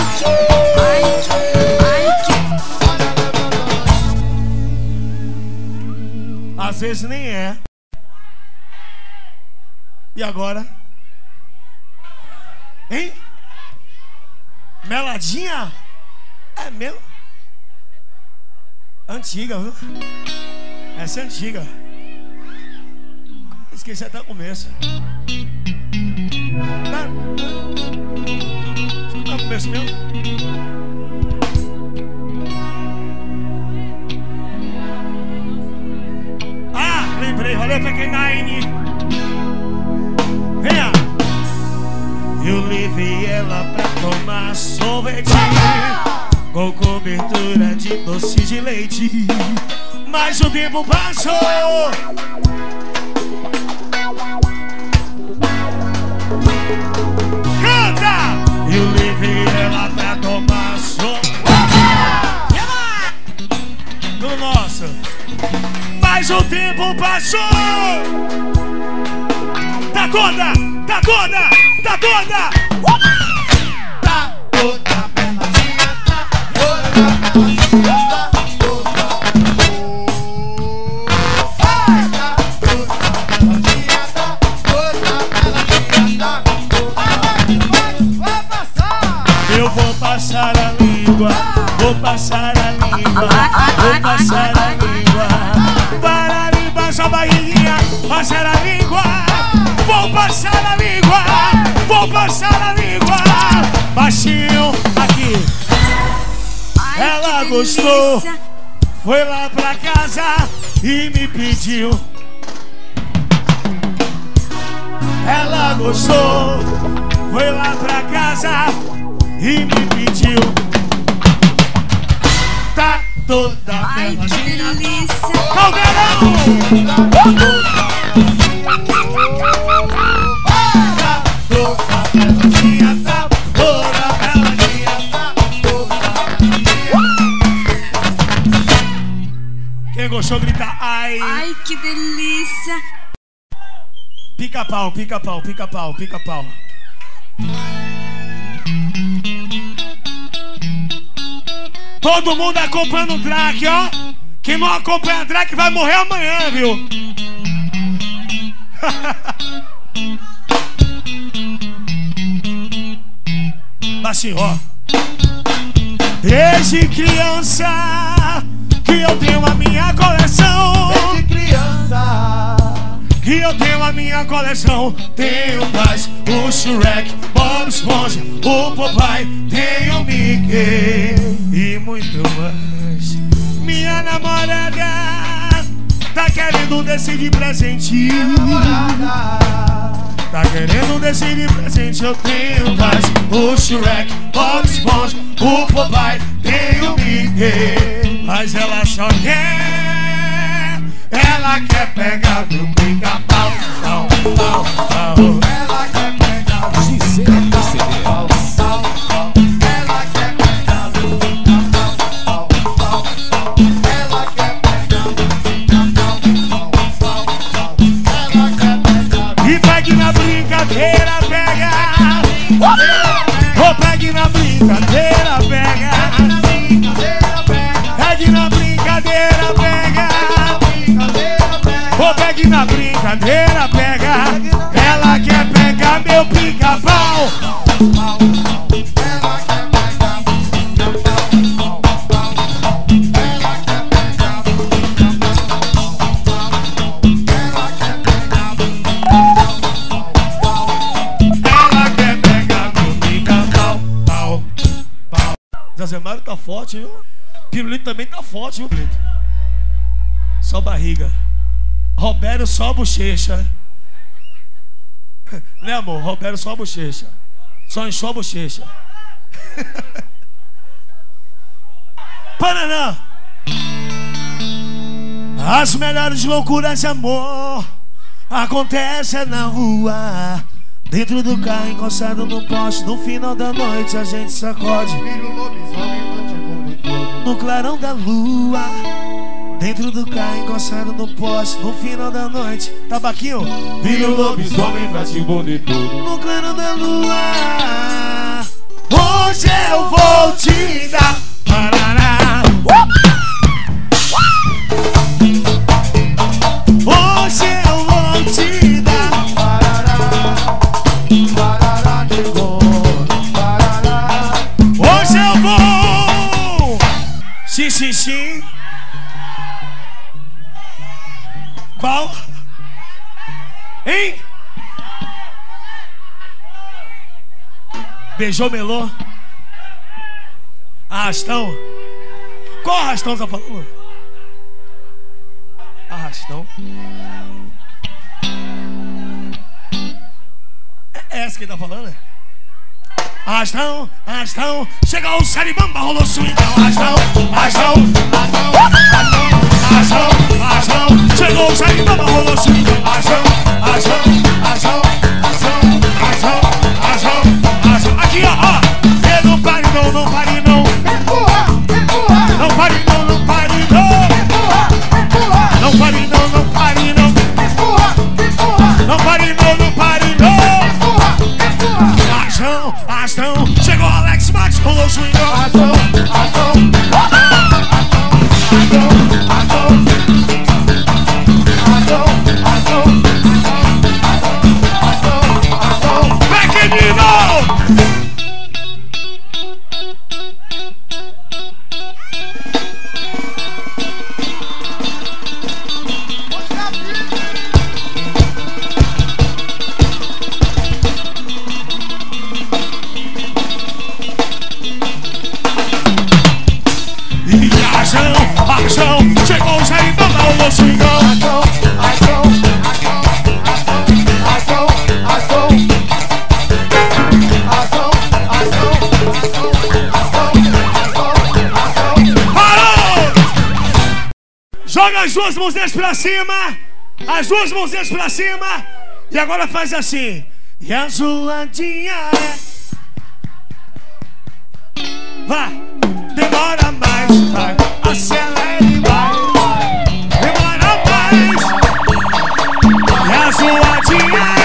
ai, ai. Às vezes nem é. E agora? Hein? Meladinha? É mesmo? Antiga, viu? Essa é antiga. Esqueci até o começo. Tá? Tá no começo mesmo? Ah, lembrei, valeu Pequenine. Venha! Eu levei ela pra tomar sorvete com cobertura de doce de leite. Mas o tempo passou. Canta! Eu levei ela pra tomar sorvete. No nosso. Mas o tempo passou. Tá toda, tá toda, tá toda. Tá toda peladinha, tá toda peladinha, tá toda. Tá toda peladinha, tá toda peladinha, tá toda. Vai passar. Eu vou passar a língua, vou passar a língua, vou passar a língua. Para limpar sua barriguinha, passar a língua. Vou passar a língua, vou passar a língua. Baixinho, aqui. Ai, ela que gostou, delícia. foi lá pra casa e me pediu. Ela gostou, foi lá pra casa e me pediu. Tá toda Ai, que peladinha. delícia. Caldeirão! Tá toda peladinha, tá toda peladinha, tá toda peladinha. Quem gostou grita ai. Ai, que delícia. Pica-pau, pica-pau, pica-pau, pica-pau. Todo mundo acompanhando o Drake, ó. Quem não acompanha o Drake vai morrer amanhã, viu? Baixinho, ó. Desde criança que eu tenho a minha coleção. Desde criança Que eu tenho a minha coleção. Tenho mais o Shrek, Bob Esponja, o Popeye, tenho o Mickey e muito mais. Minha namorada tá querendo decidir presente. namorada Tá querendo esse de presente eu tenho mais. O Shrek, Bob Esponja, o Popeye, tem o Mickey. Mas ela só quer, ela quer pegar meu pica-pau, pau, pau, pau. Ela quer pegar meu pica-pau, pau, pau. Ela quer pegar meu pica-pau, pau, pau. Ela quer pegar meu pica-pau, pau, pau. Ela quer pegar. E pegue na brincadeira, pega. Oh, pegue na brincadeira, pega. Pegue na brincadeira, pega. Oh, pegue na brincadeira, pega. Ela quer pegar meu pica-pau. Ela quer pegar meu pica-pau. Ela quer pegar meu pica-pau. Ela quer pegar meu pica-pau. Pau, pau. Zazemário tá forte, viu? Pirulito também tá forte, viu, Pirulito? Só barriga. Roberto só bochecha. Né, amor? Roberto só bochecha. Só encheu a bochecha. Paraná. As melhores loucuras de amor acontecem na rua. Dentro do carro, encostado no poste. No final da noite a gente sacode. No clarão da lua. Dentro do carro, encostado no poste. No final da noite, tabaquinho. Vira o lobisomem pra te envolver tudo. No clarão da lua. Hoje eu vou te dar parará. Hoje eu vou te dar Parará, parará de bom, parará. Hoje eu vou. Sim, sim, sim. Qual? Hein? Beijou melô? Arrastão? Qual arrastão você tá falando? Arrastão? É essa que ele tá falando, né? Arrastão, arrastão. Chegou o Saribamba, rolou swingão. Arrastão, arrastão, arrastão, arrastão, arrastão. Chegou o Saribamba, rolou swingão. Arrastão, arrastão, arrastão, arrastão, arrastão, arrastão, arrastão. Aqui, ó, ó. E não pare não, não pare não. Empurra, empurra. Não pare não, não pare não. Empurra, empurra. Não pare não, não pare não. Empurra, empurra. Não pare não, não pare não. Empurra, empurra. Arrastão, arrastão. Chegou o Alex Max, rolou swingão. Arrastão, arrastão, arrastão, arrastão, arrastão, arrastão, arrastão, arrastão. Pequenino! Arrastão, chegou o Jair Bamba, o nosso swingão. Arrastão, arrastão, arrastão, arrastão, arrastão, arrastão, arrastão. Parou! Joga as duas mãozinhas pra cima. As duas mãozinhas pra cima. E agora faz assim. E a zoadinha é. Vai, demora mais, vai, acelera e vai. Demora mais. E a zoadinha é.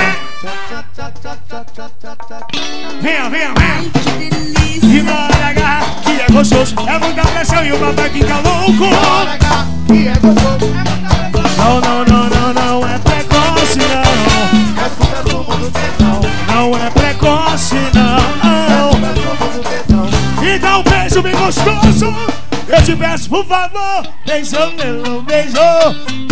Venha, venha, venha. Ai, que delícia. E na hora H, que é gostoso, é muita pressão e o papai fica louco. Bora cá, que é gostoso, é muita pressão. Não, não, não, não, não é precoce, não. Escuta o sumo do tesão. Não é precoce, não. Escuta o sumo do tesão. Então beijo bem gostoso. Eu te peço, por favor. Beijou, meu, beijou.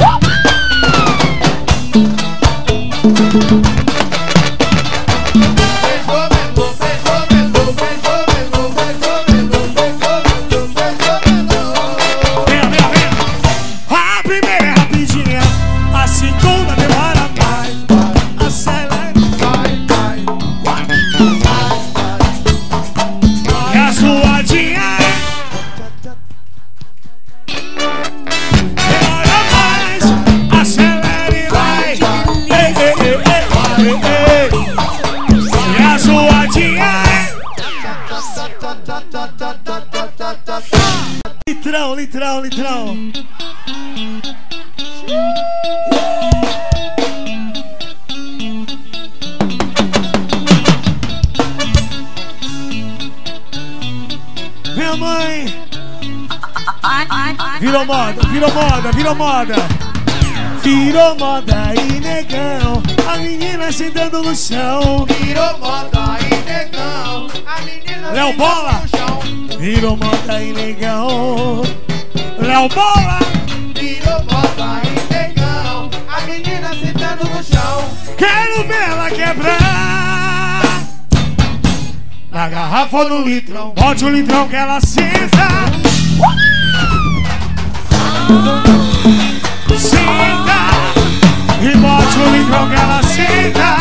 Venha, venha, venha. A primeira é rapidinha. A segunda demora mais. Acelera. Vai, vai, Litrão, litrão, litrão. Minha mãe. Virou moda, virou moda, virou moda. Virou moda e negão, a menina sentando no chão. Virou moda e negão, a menina Léo Bola. no chão. Virou moda e negão. Léo Bola. Virou moda e negão, a menina sentando no chão. Quero ver ela quebrar. Na garrafa ou no litrão, bote o litrão que ela senta. Senta. E bote o litrão que ela senta.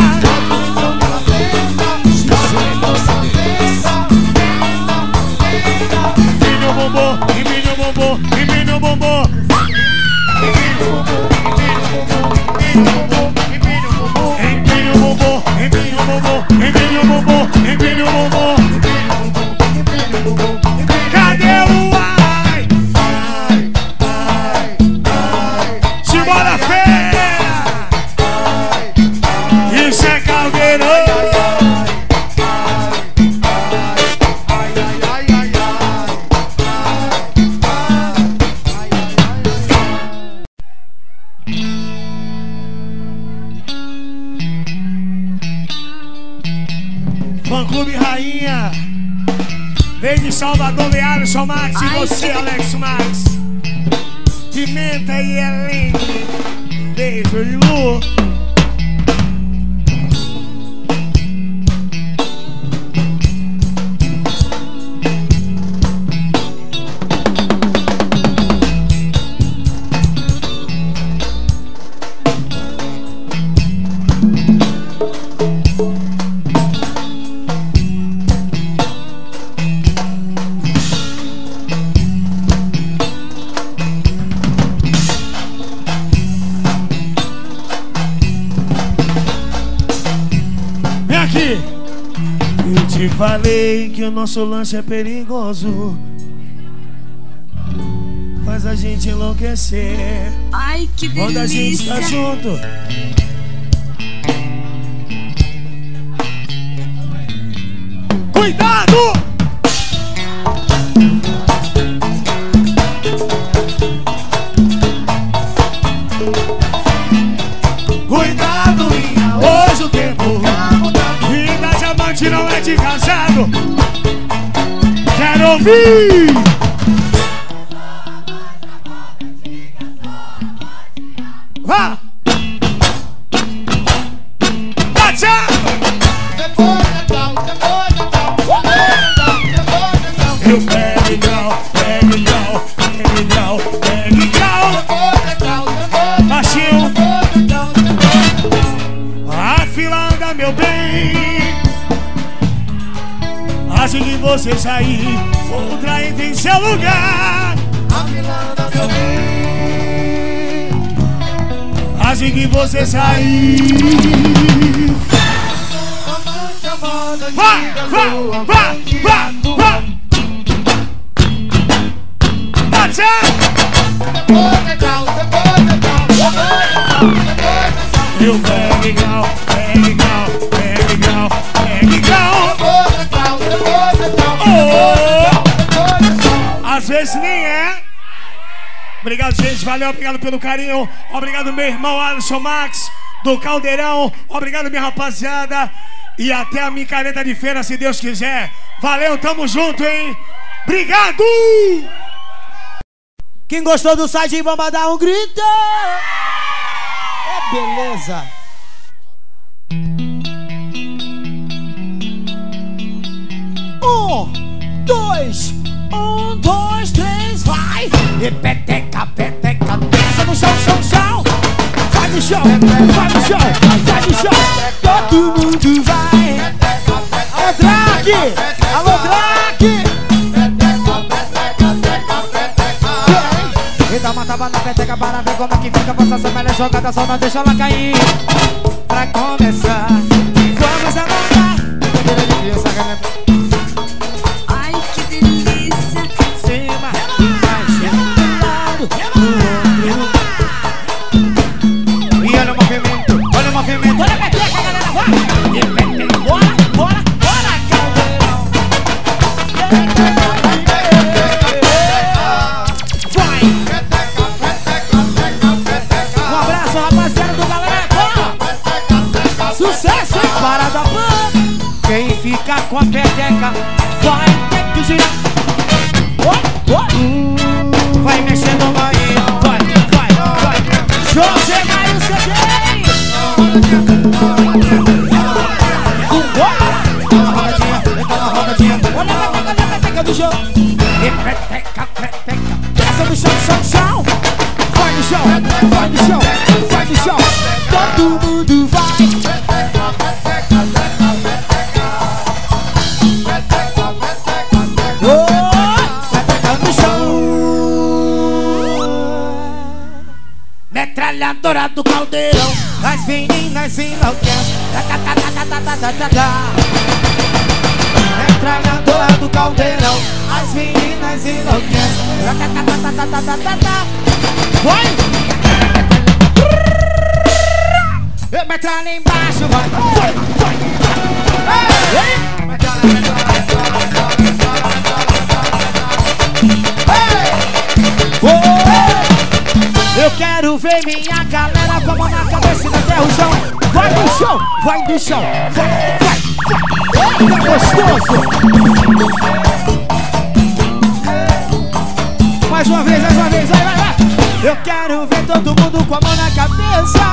Empine o bombom, empine o bombom, empine o bombom. Empine o bombom, empine o bombom, empine o bombom, empine o bombom. Cadê o ai? Ai, ai, ai. Simbora feia! Isso é caldeirão! Ai, ai, ai, ai, Fã Clube Rainha, vem de Salvador, Alisson Max e você, Alex Max. Pimenta e Helene, beijo e Lu. Eu te falei que o nosso lance é perigoso, faz a gente enlouquecer. Ai, que Quando a gente tá delícia. junto, cuidado! Cuidado, minha, hoje o tempo vida de amante não é de casado. Quero ouvir! Vá! Bate! depois Natal, depois Natal, depois Natal, Eu pego igual, pego igual, pego igual, pego igual. depois Natal, depois Baixinho, Natal, a fila anda, meu bem. Assim que você sair, outra entra em seu lugar. a milanda meu bem. Assim que você sair, Mamãe chamada de vá, vá, garoa, vá, vá, vá. Bate! depois Natal, depois Natal, depois Natal, Eu pego igual, pego igual, pego igual, pego igual. depois Natal, depois Natal, Oh! depois Natal. Às vezes nem é. Obrigado, gente. Valeu, obrigado pelo carinho. Obrigado, meu irmão Alisson Max, do Caldeirão. Obrigado, minha rapaziada. E até a micareta de feira, se Deus quiser. Valeu, tamo junto, hein? Obrigado! Quem gostou do site, vamos dar um grito. É beleza. Um, dois, um, dois, três, vai! E peteca, peteca, desce no chão, chão, chão. Vai no chão, vai no chão, vai no chão. Todo mundo vai. Alô, Drake! Alô, Drake! E dá uma tapa na peteca para ver como é que fica. Passa essa melhor jogada, só não deixa ela cair. Pra começar, vamos amarrar. Ai, que delícia. Cima, vai Sucesso, hein? Parada Pan. Quem fica com a peteca vai ter que girar. Oh, oh. Vai mexendo a Bahia. Vai, vai, vai. José Mário C D. Olha a peteca do jogo. E peteca, peteca. Essa do chão, chão, chão. Vai no chão, vai no chão, vai no chão. Todo mundo vai. Oh, peteca no chão. Metralhadora do caldeirão. As meninas enlouquecem. Metralhadora do caldeirão. As meninas enlouquecem. Vai! Metralha embaixo, vai! Vai! Eu quero ver minha galera com a mão na cabeça e na terra o chão. Vai no chão, vai no chão, vai, vai, vai. Tá gostoso. Mais uma vez, mais uma vez, vai, vai, vai. Eu quero ver todo mundo com a mão na cabeça.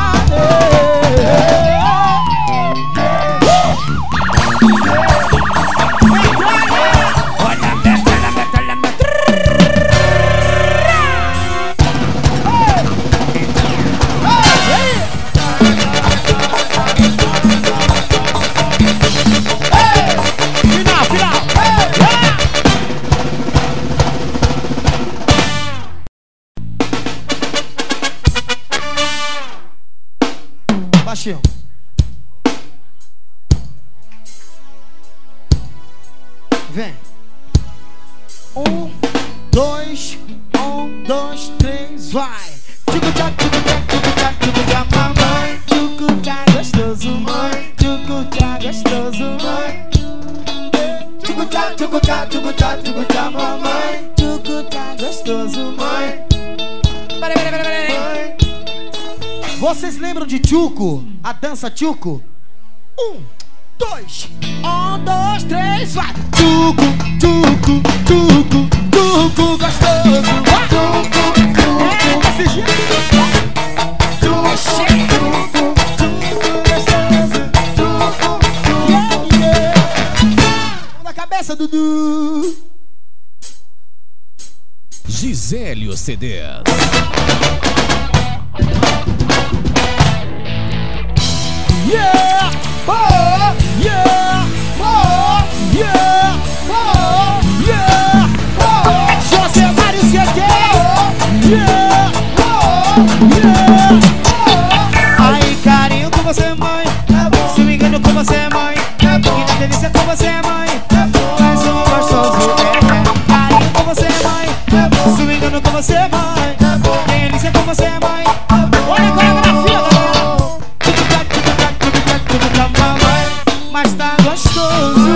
Olha a metralha, metralha, metralha. Final, final. Baixinho. Vem. Um, dois, um, dois, três, vai. Tchucu-tchá, tchucu-tchá, tchucu-tchá, tchucu-tchá, mamãe. Tchucu-tchá gostoso, mãe. Tchucu-tchá gostoso, mãe. Tchucu-tchá, tchucu-tchá, tchucu-tchá, tchucu-tchá, mamãe. Tchucu-tchá gostoso, mãe. Peraí, peraí, peraí, peraí. Vocês lembram de Tchuco? A dança Tchuco? Um, dois, um, dois, três, vai! Tchuco, tchuco, tchuco, tchuco gostoso! Tchuco, tchuco, é desse jeito! Tchuco, tchuco, tchuco gostoso! Tchuco, tchuco, yeah, yeah! Mão na cabeça, Dudu! Gisélio C Ds. Yeah! Oh! Yeah! Oh! Yeah! Oh! Yeah! Oh! José Mário C D! Yeah! Oh! Yeah! Oh! Ai, carinho com você, mãe. Se me engano com você, mãe. Que delícia com você, mãe. Mais um gostoso, é. Carinho com você, mãe. Se me engano com você, mãe. Delícia com você, mãe. Olha a coreografia, galera. Mas tá gostoso.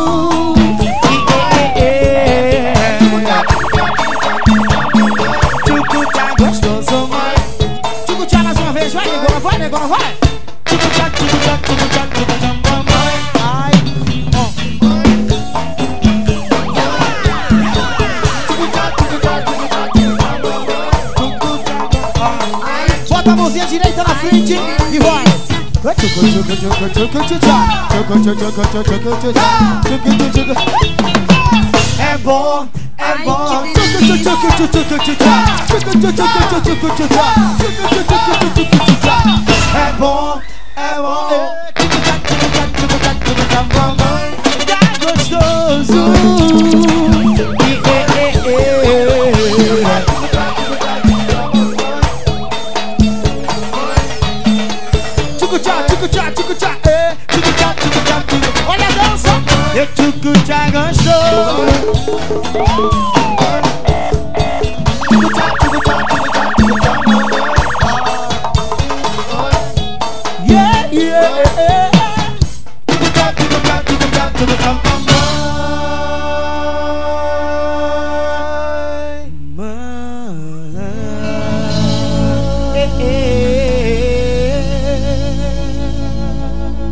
Tchucu-tchá gostoso, mãe. Tchucu-tchá mais uma vez, vai, negona, vai, negona, vai. Tchucu-tchá, tchucu-tchá, tchucu-tchá, tchucu-tchá, mamãe. Ai, ó. Tchucu-tchá, tchucu-tchá, tchucu-tchá, tchucu-tchá. Bota a mãozinha direita na frente e vai. É bom, é bom. É bom, é bom. Tá gostoso. Tchucu-tchá, tchucu-tchá, tchucu-tchá, é. Tchucu-tchá, tchucu-tchá, tchucu-tchá. Olha a dança. Eu tchucu-tchá gostoso. Tchucu-tchá, tchucu-tchá, tchucu-tchá, tchucu-tchá. Yeah, yeah. Tchucu-tchá, tchucu-tchá, tchucu-tchá, tchucu-tchá. Mãe, mãe. Eh, eh.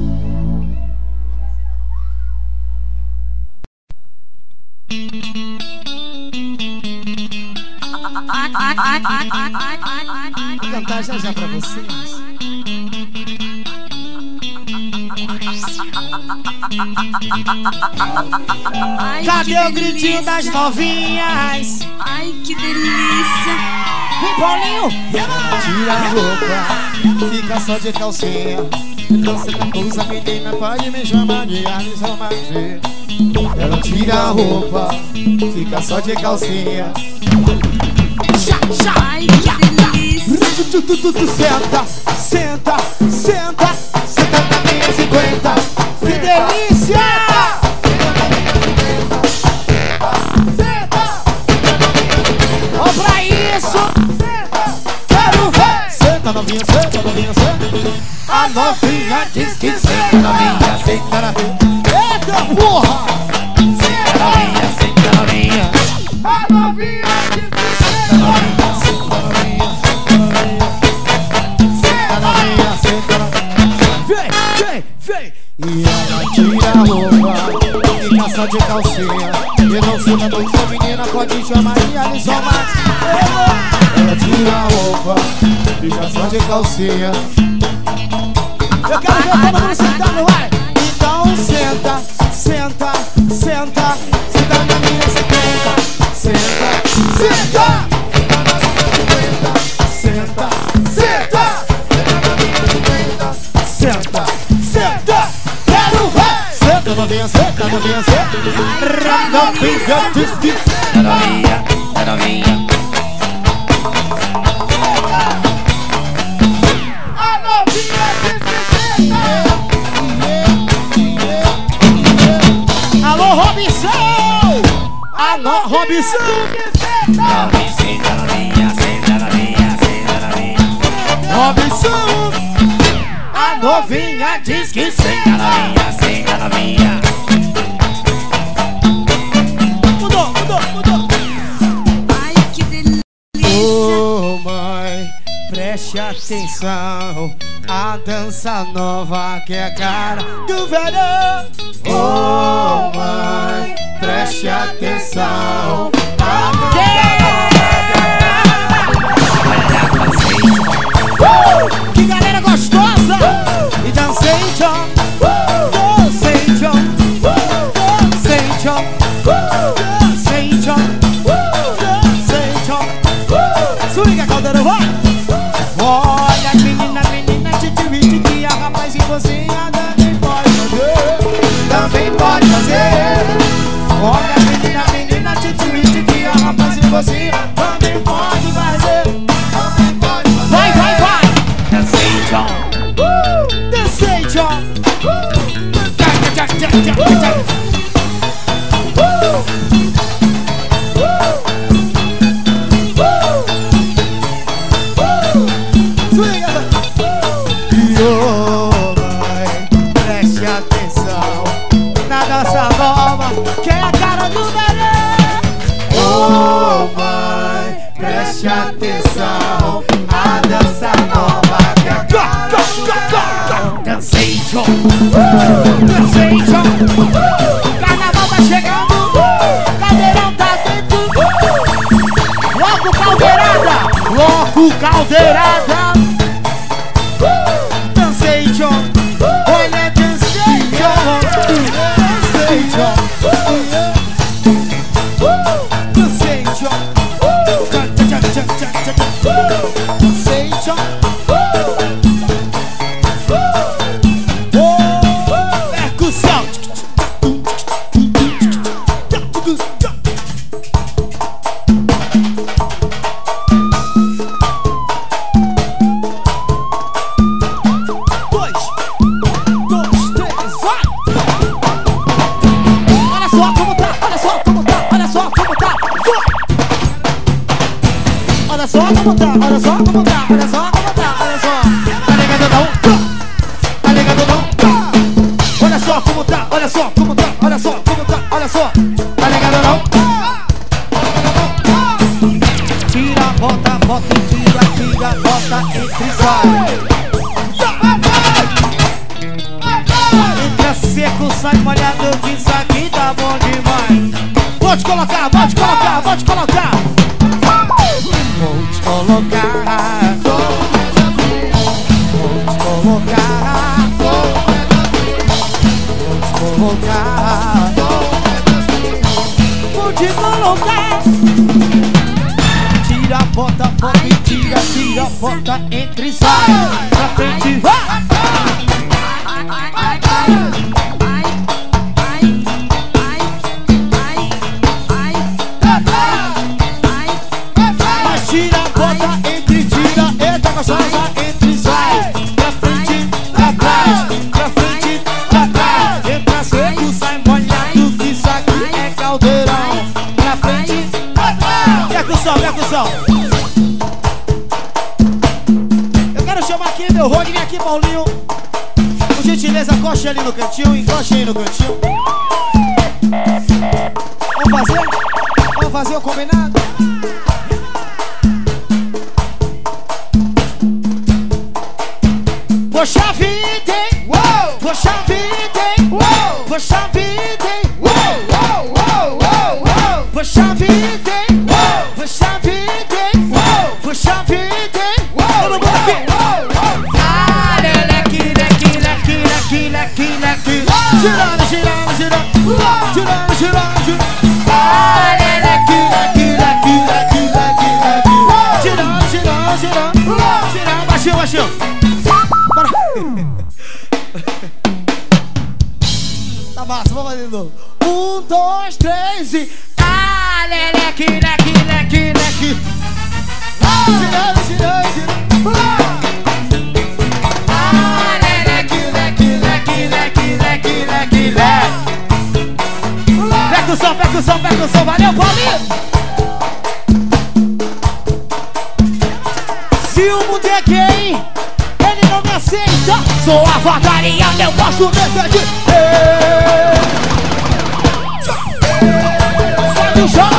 Vou cantar já já pra vocês. Ai, Cadê que o gritinho das delícia. novinhas? Ai, que delícia. Vem, Paulinho! Tira a roupa, fica só de calcinha. Dança com coisa, menina, pode me chamar de Alisson Magia. Ela tira a roupa, fica só de calcinha. Ai, que delícia. Tu, tu, tu, tu, senta, senta, senta, senta na minha cinquenta. Que delícia! Ó pra isso! Quero ver! Senta novinha, senta novinha, senta. A novinha diz que senta novinha, senta na minha. Eita porra! Senta novinha, senta novinha. A novinha diz que senta novinha, senta novinha, senta novinha, senta novinha. Vem, vem, vem! E ela tira a roupa, fica só de calcinha. E não se dá dois, menina pode chamar de Alisson Max. Ela tira a roupa, fica só de calcinha. Eu quero ver todo mundo sentado, vai! Então senta, senta, senta, senta na minha cinquenta. Senta, senta! Senta, senta! Senta, senta! Quero ver! Senta, novinha, senta, novinha, senta! Novinha, diz que senta, novinha, novinha. A novinha diz que senta! Alô, Robinson! Alô, Robinson! Novinha, senta novinha, senta novinha, senta novinha. Robinson! A novinha diz que Senta novinha, senta novinha. mudou, mudou, mudou. Ai, que delícia. Ô mãe, preste atenção. A dança nova que é a cara do verão. Ô mãe, preste atenção. A uh! Que galera gostosa! E dancei, tchau. Dancei, tchau. Dancei, tchau. Dancei, tchau. Dancei, tchau. Swing a caldeira, vai! Olha, menina, menina, titi, titi, a rapaz e você também pode fazer. Também pode fazer. Olha, menina, menina, titi, titi, a rapaz e você também pode fazer. Também pode fazer. Vai, vai, vai! Dancei, John. Dancei, John. Tchac, tchac, tchac, tchac, tchac. E ô mãe, preste atenção na dança nova que é a cara do verão. Ô mãe, preste atenção a dança nova que é a cara do verão. Dancei, John. Dancei, John. Carnaval tá chegando, caldeirão tá dentro. Logo caldeirada, logo caldeirada. Dancei, John. Olha, dancei, John. Dancei, John. Dancei, John. Dancei, John. Oh, percussão. Dois, dois, três, vai! Olha só como tá, olha só como tá, olha só como tá, vai! Olha só como tá, olha só como tá, olha só como tá, olha só. Tá ligado não? Tá ligado não? Olha só como tá, olha só como tá, olha só como tá, olha só. Tá ligado não? Tira, bota, bota, tira, tira, bota, entre sai. Entra seco, sai molhado, que isso aqui tá bom demais. Pode colocar, pode colocar, pode colocar. colocar, vou te colocar, vou te colocar, vou te colocar. Tira a bota, bota e tira, tira a bota, entre e sai, pra frente, vai! Tira a bota, entre, tira, eita gostosa, entre e sai, pra frente, pra trás, pra frente, pra trás. Entra seco, sai molhado, que isso aqui é caldeirão. Pra frente, pra trás. Percussão, percussão. Eu quero chamar aqui meu Rony, vem aqui, Paulinho. Por gentileza, coxa ali no cantinho, encoxa aí no cantinho. Vamos fazer? Vamos fazer o combinado? Poxa vida, hein? Uou! Poxa vida, hein? Uou! Poxa vida, hein? Uou! Uou! Uou! Uou! Uou! Poxa vida, hein? Uou! Poxa vida, hein? Uou! Poxa vida, hein? Uou! Todo mundo aqui! Uou! Uou! Ah, leque, leque, leque, leque, leque, leque. Girando, girando, girando. Girando, girando, girando. Ah, leque, leque, leque, leque, leque, leque. Girando, girando, girando. Girando, baixinho, baixinho. Tá massa, vamos fazer de novo. Um, dois, três e... Ah, leque, leque, leque, leque. Girando, girando, girando. Ah, leque, leque, leque, leque, leque, leque, leque. Percussão, percussão, percussão. Valeu, Paulinho. Se o mundo é gay, ele não me aceita. Sou avacalhado, eu gosto mesmo é de... Sai do chão.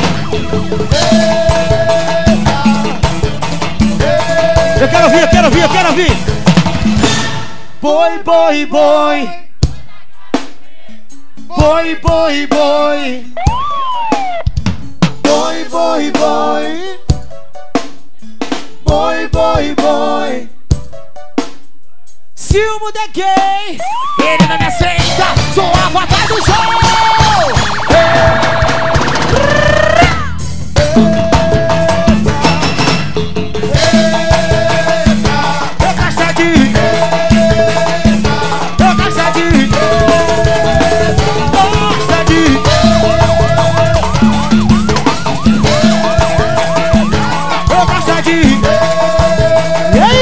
Eu quero ouvir, eu quero ouvir, eu quero ouvir. Boi, boi, boi. Boi, boi, boi. Boi, boi, boi. Boi, boi, boi. Se o mundo é gay, ele não me aceita. Sou a avatar do show. Eu gosto de, eu gosto de, gosto de. Eu gosto de. E aí?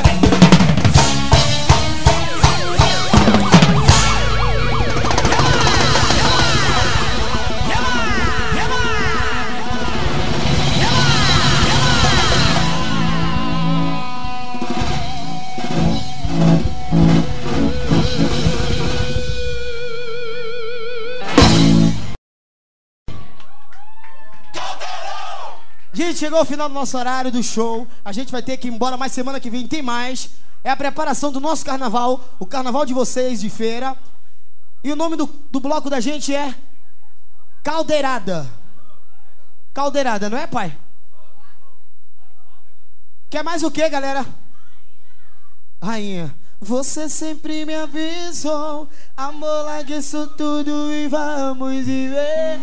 Gente, chegou o final do nosso horário do show. A gente vai ter que ir embora, mas semana que vem tem mais. É a preparação do nosso carnaval, o carnaval de vocês de feira. E o nome do, do bloco da gente é Caldeirada. Caldeirada, não é, pai? Quer mais o que, galera? Rainha. Você sempre me avisou, amor, larga isso tudo e vamos viver.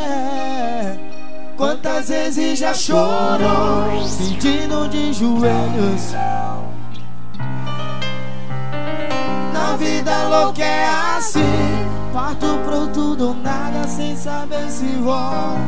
Quantas vezes já chorou, pedindo de joelhos. Na vida louca é assim, parto pro tudo ou nada sem saber se volto.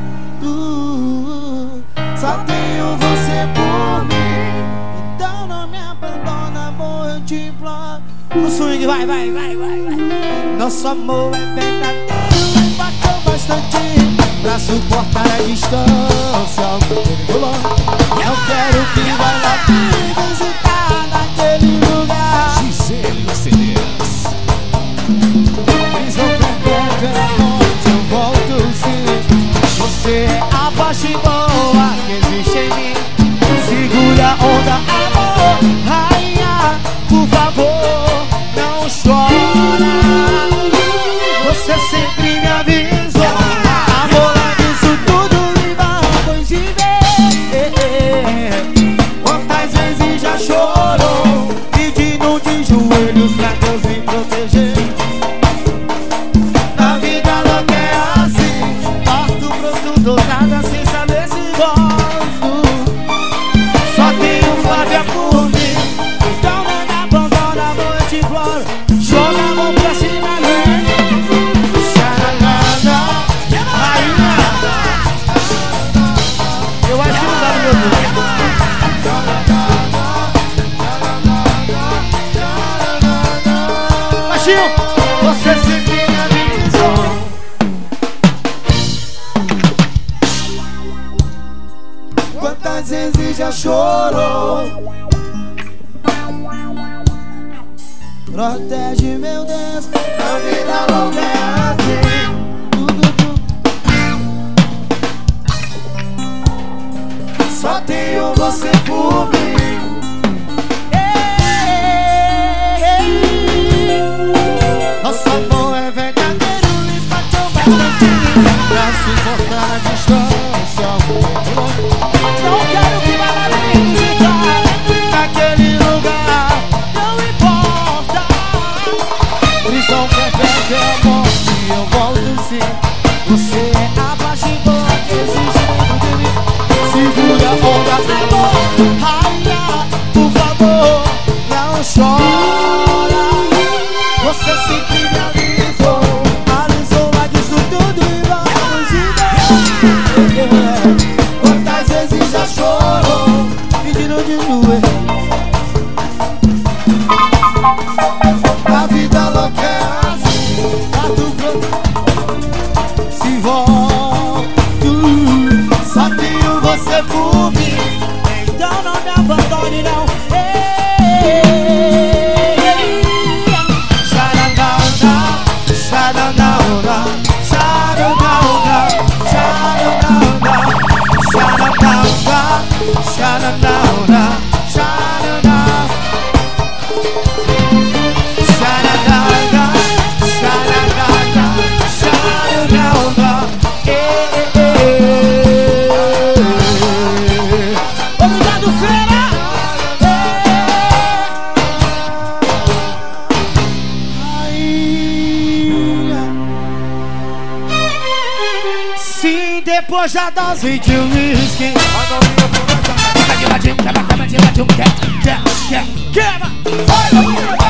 Só tenho você por mim, então não me abandona, amor, eu te imploro. O swing, vai, vai, vai, vai, vai. Nosso amor é verdadeiro, mas bateu bastante pra suportar a distância. Eu quero que vá lá me visitar naquele lugar. Gisele C Ds. Prisão perpétua, onde eu volto sim. Você é a parte boa que existe em mim. Segura a onda, amor, rainha, por favor, não chora. Você sempre me avisou, amor, larga isso tudo e vamos viver. baixinho. Você sempre me avisou. Quantas vezes já chorou? Protege, meu Deus, a vida louca é assim. Tudo, tudo. Só tenho você por mim. Ei, ei, nosso amor é verdadeiro e bateu bastante pra suportar a distância. Não quero que vá lá me visitar naquele lugar. Não importa. Prisão perpétua é a morte. Eu volto sim. Você é a bastidora que existe dentro de mim. Segura a onda, amor. Rainha, por favor, não chora. Você sempre me avisou. Avisou lá disso tudo e vamos viver. Quantas vezes já chorou pedindo de doer? A vida louca é assim. Tá tudo se volto. Só tenho você por mim. Então não me abandone não. Xaranauna, xaranauna, xaranauna, xaranauna, xaranauna, xaranauna, xaranauna, xaranauna, xaranauna, xaranauna. Obrigado, Feira! Sim, depois da dose de whisky. Quebra, quebra, quebra, quebra, quebra, quebra, quebra.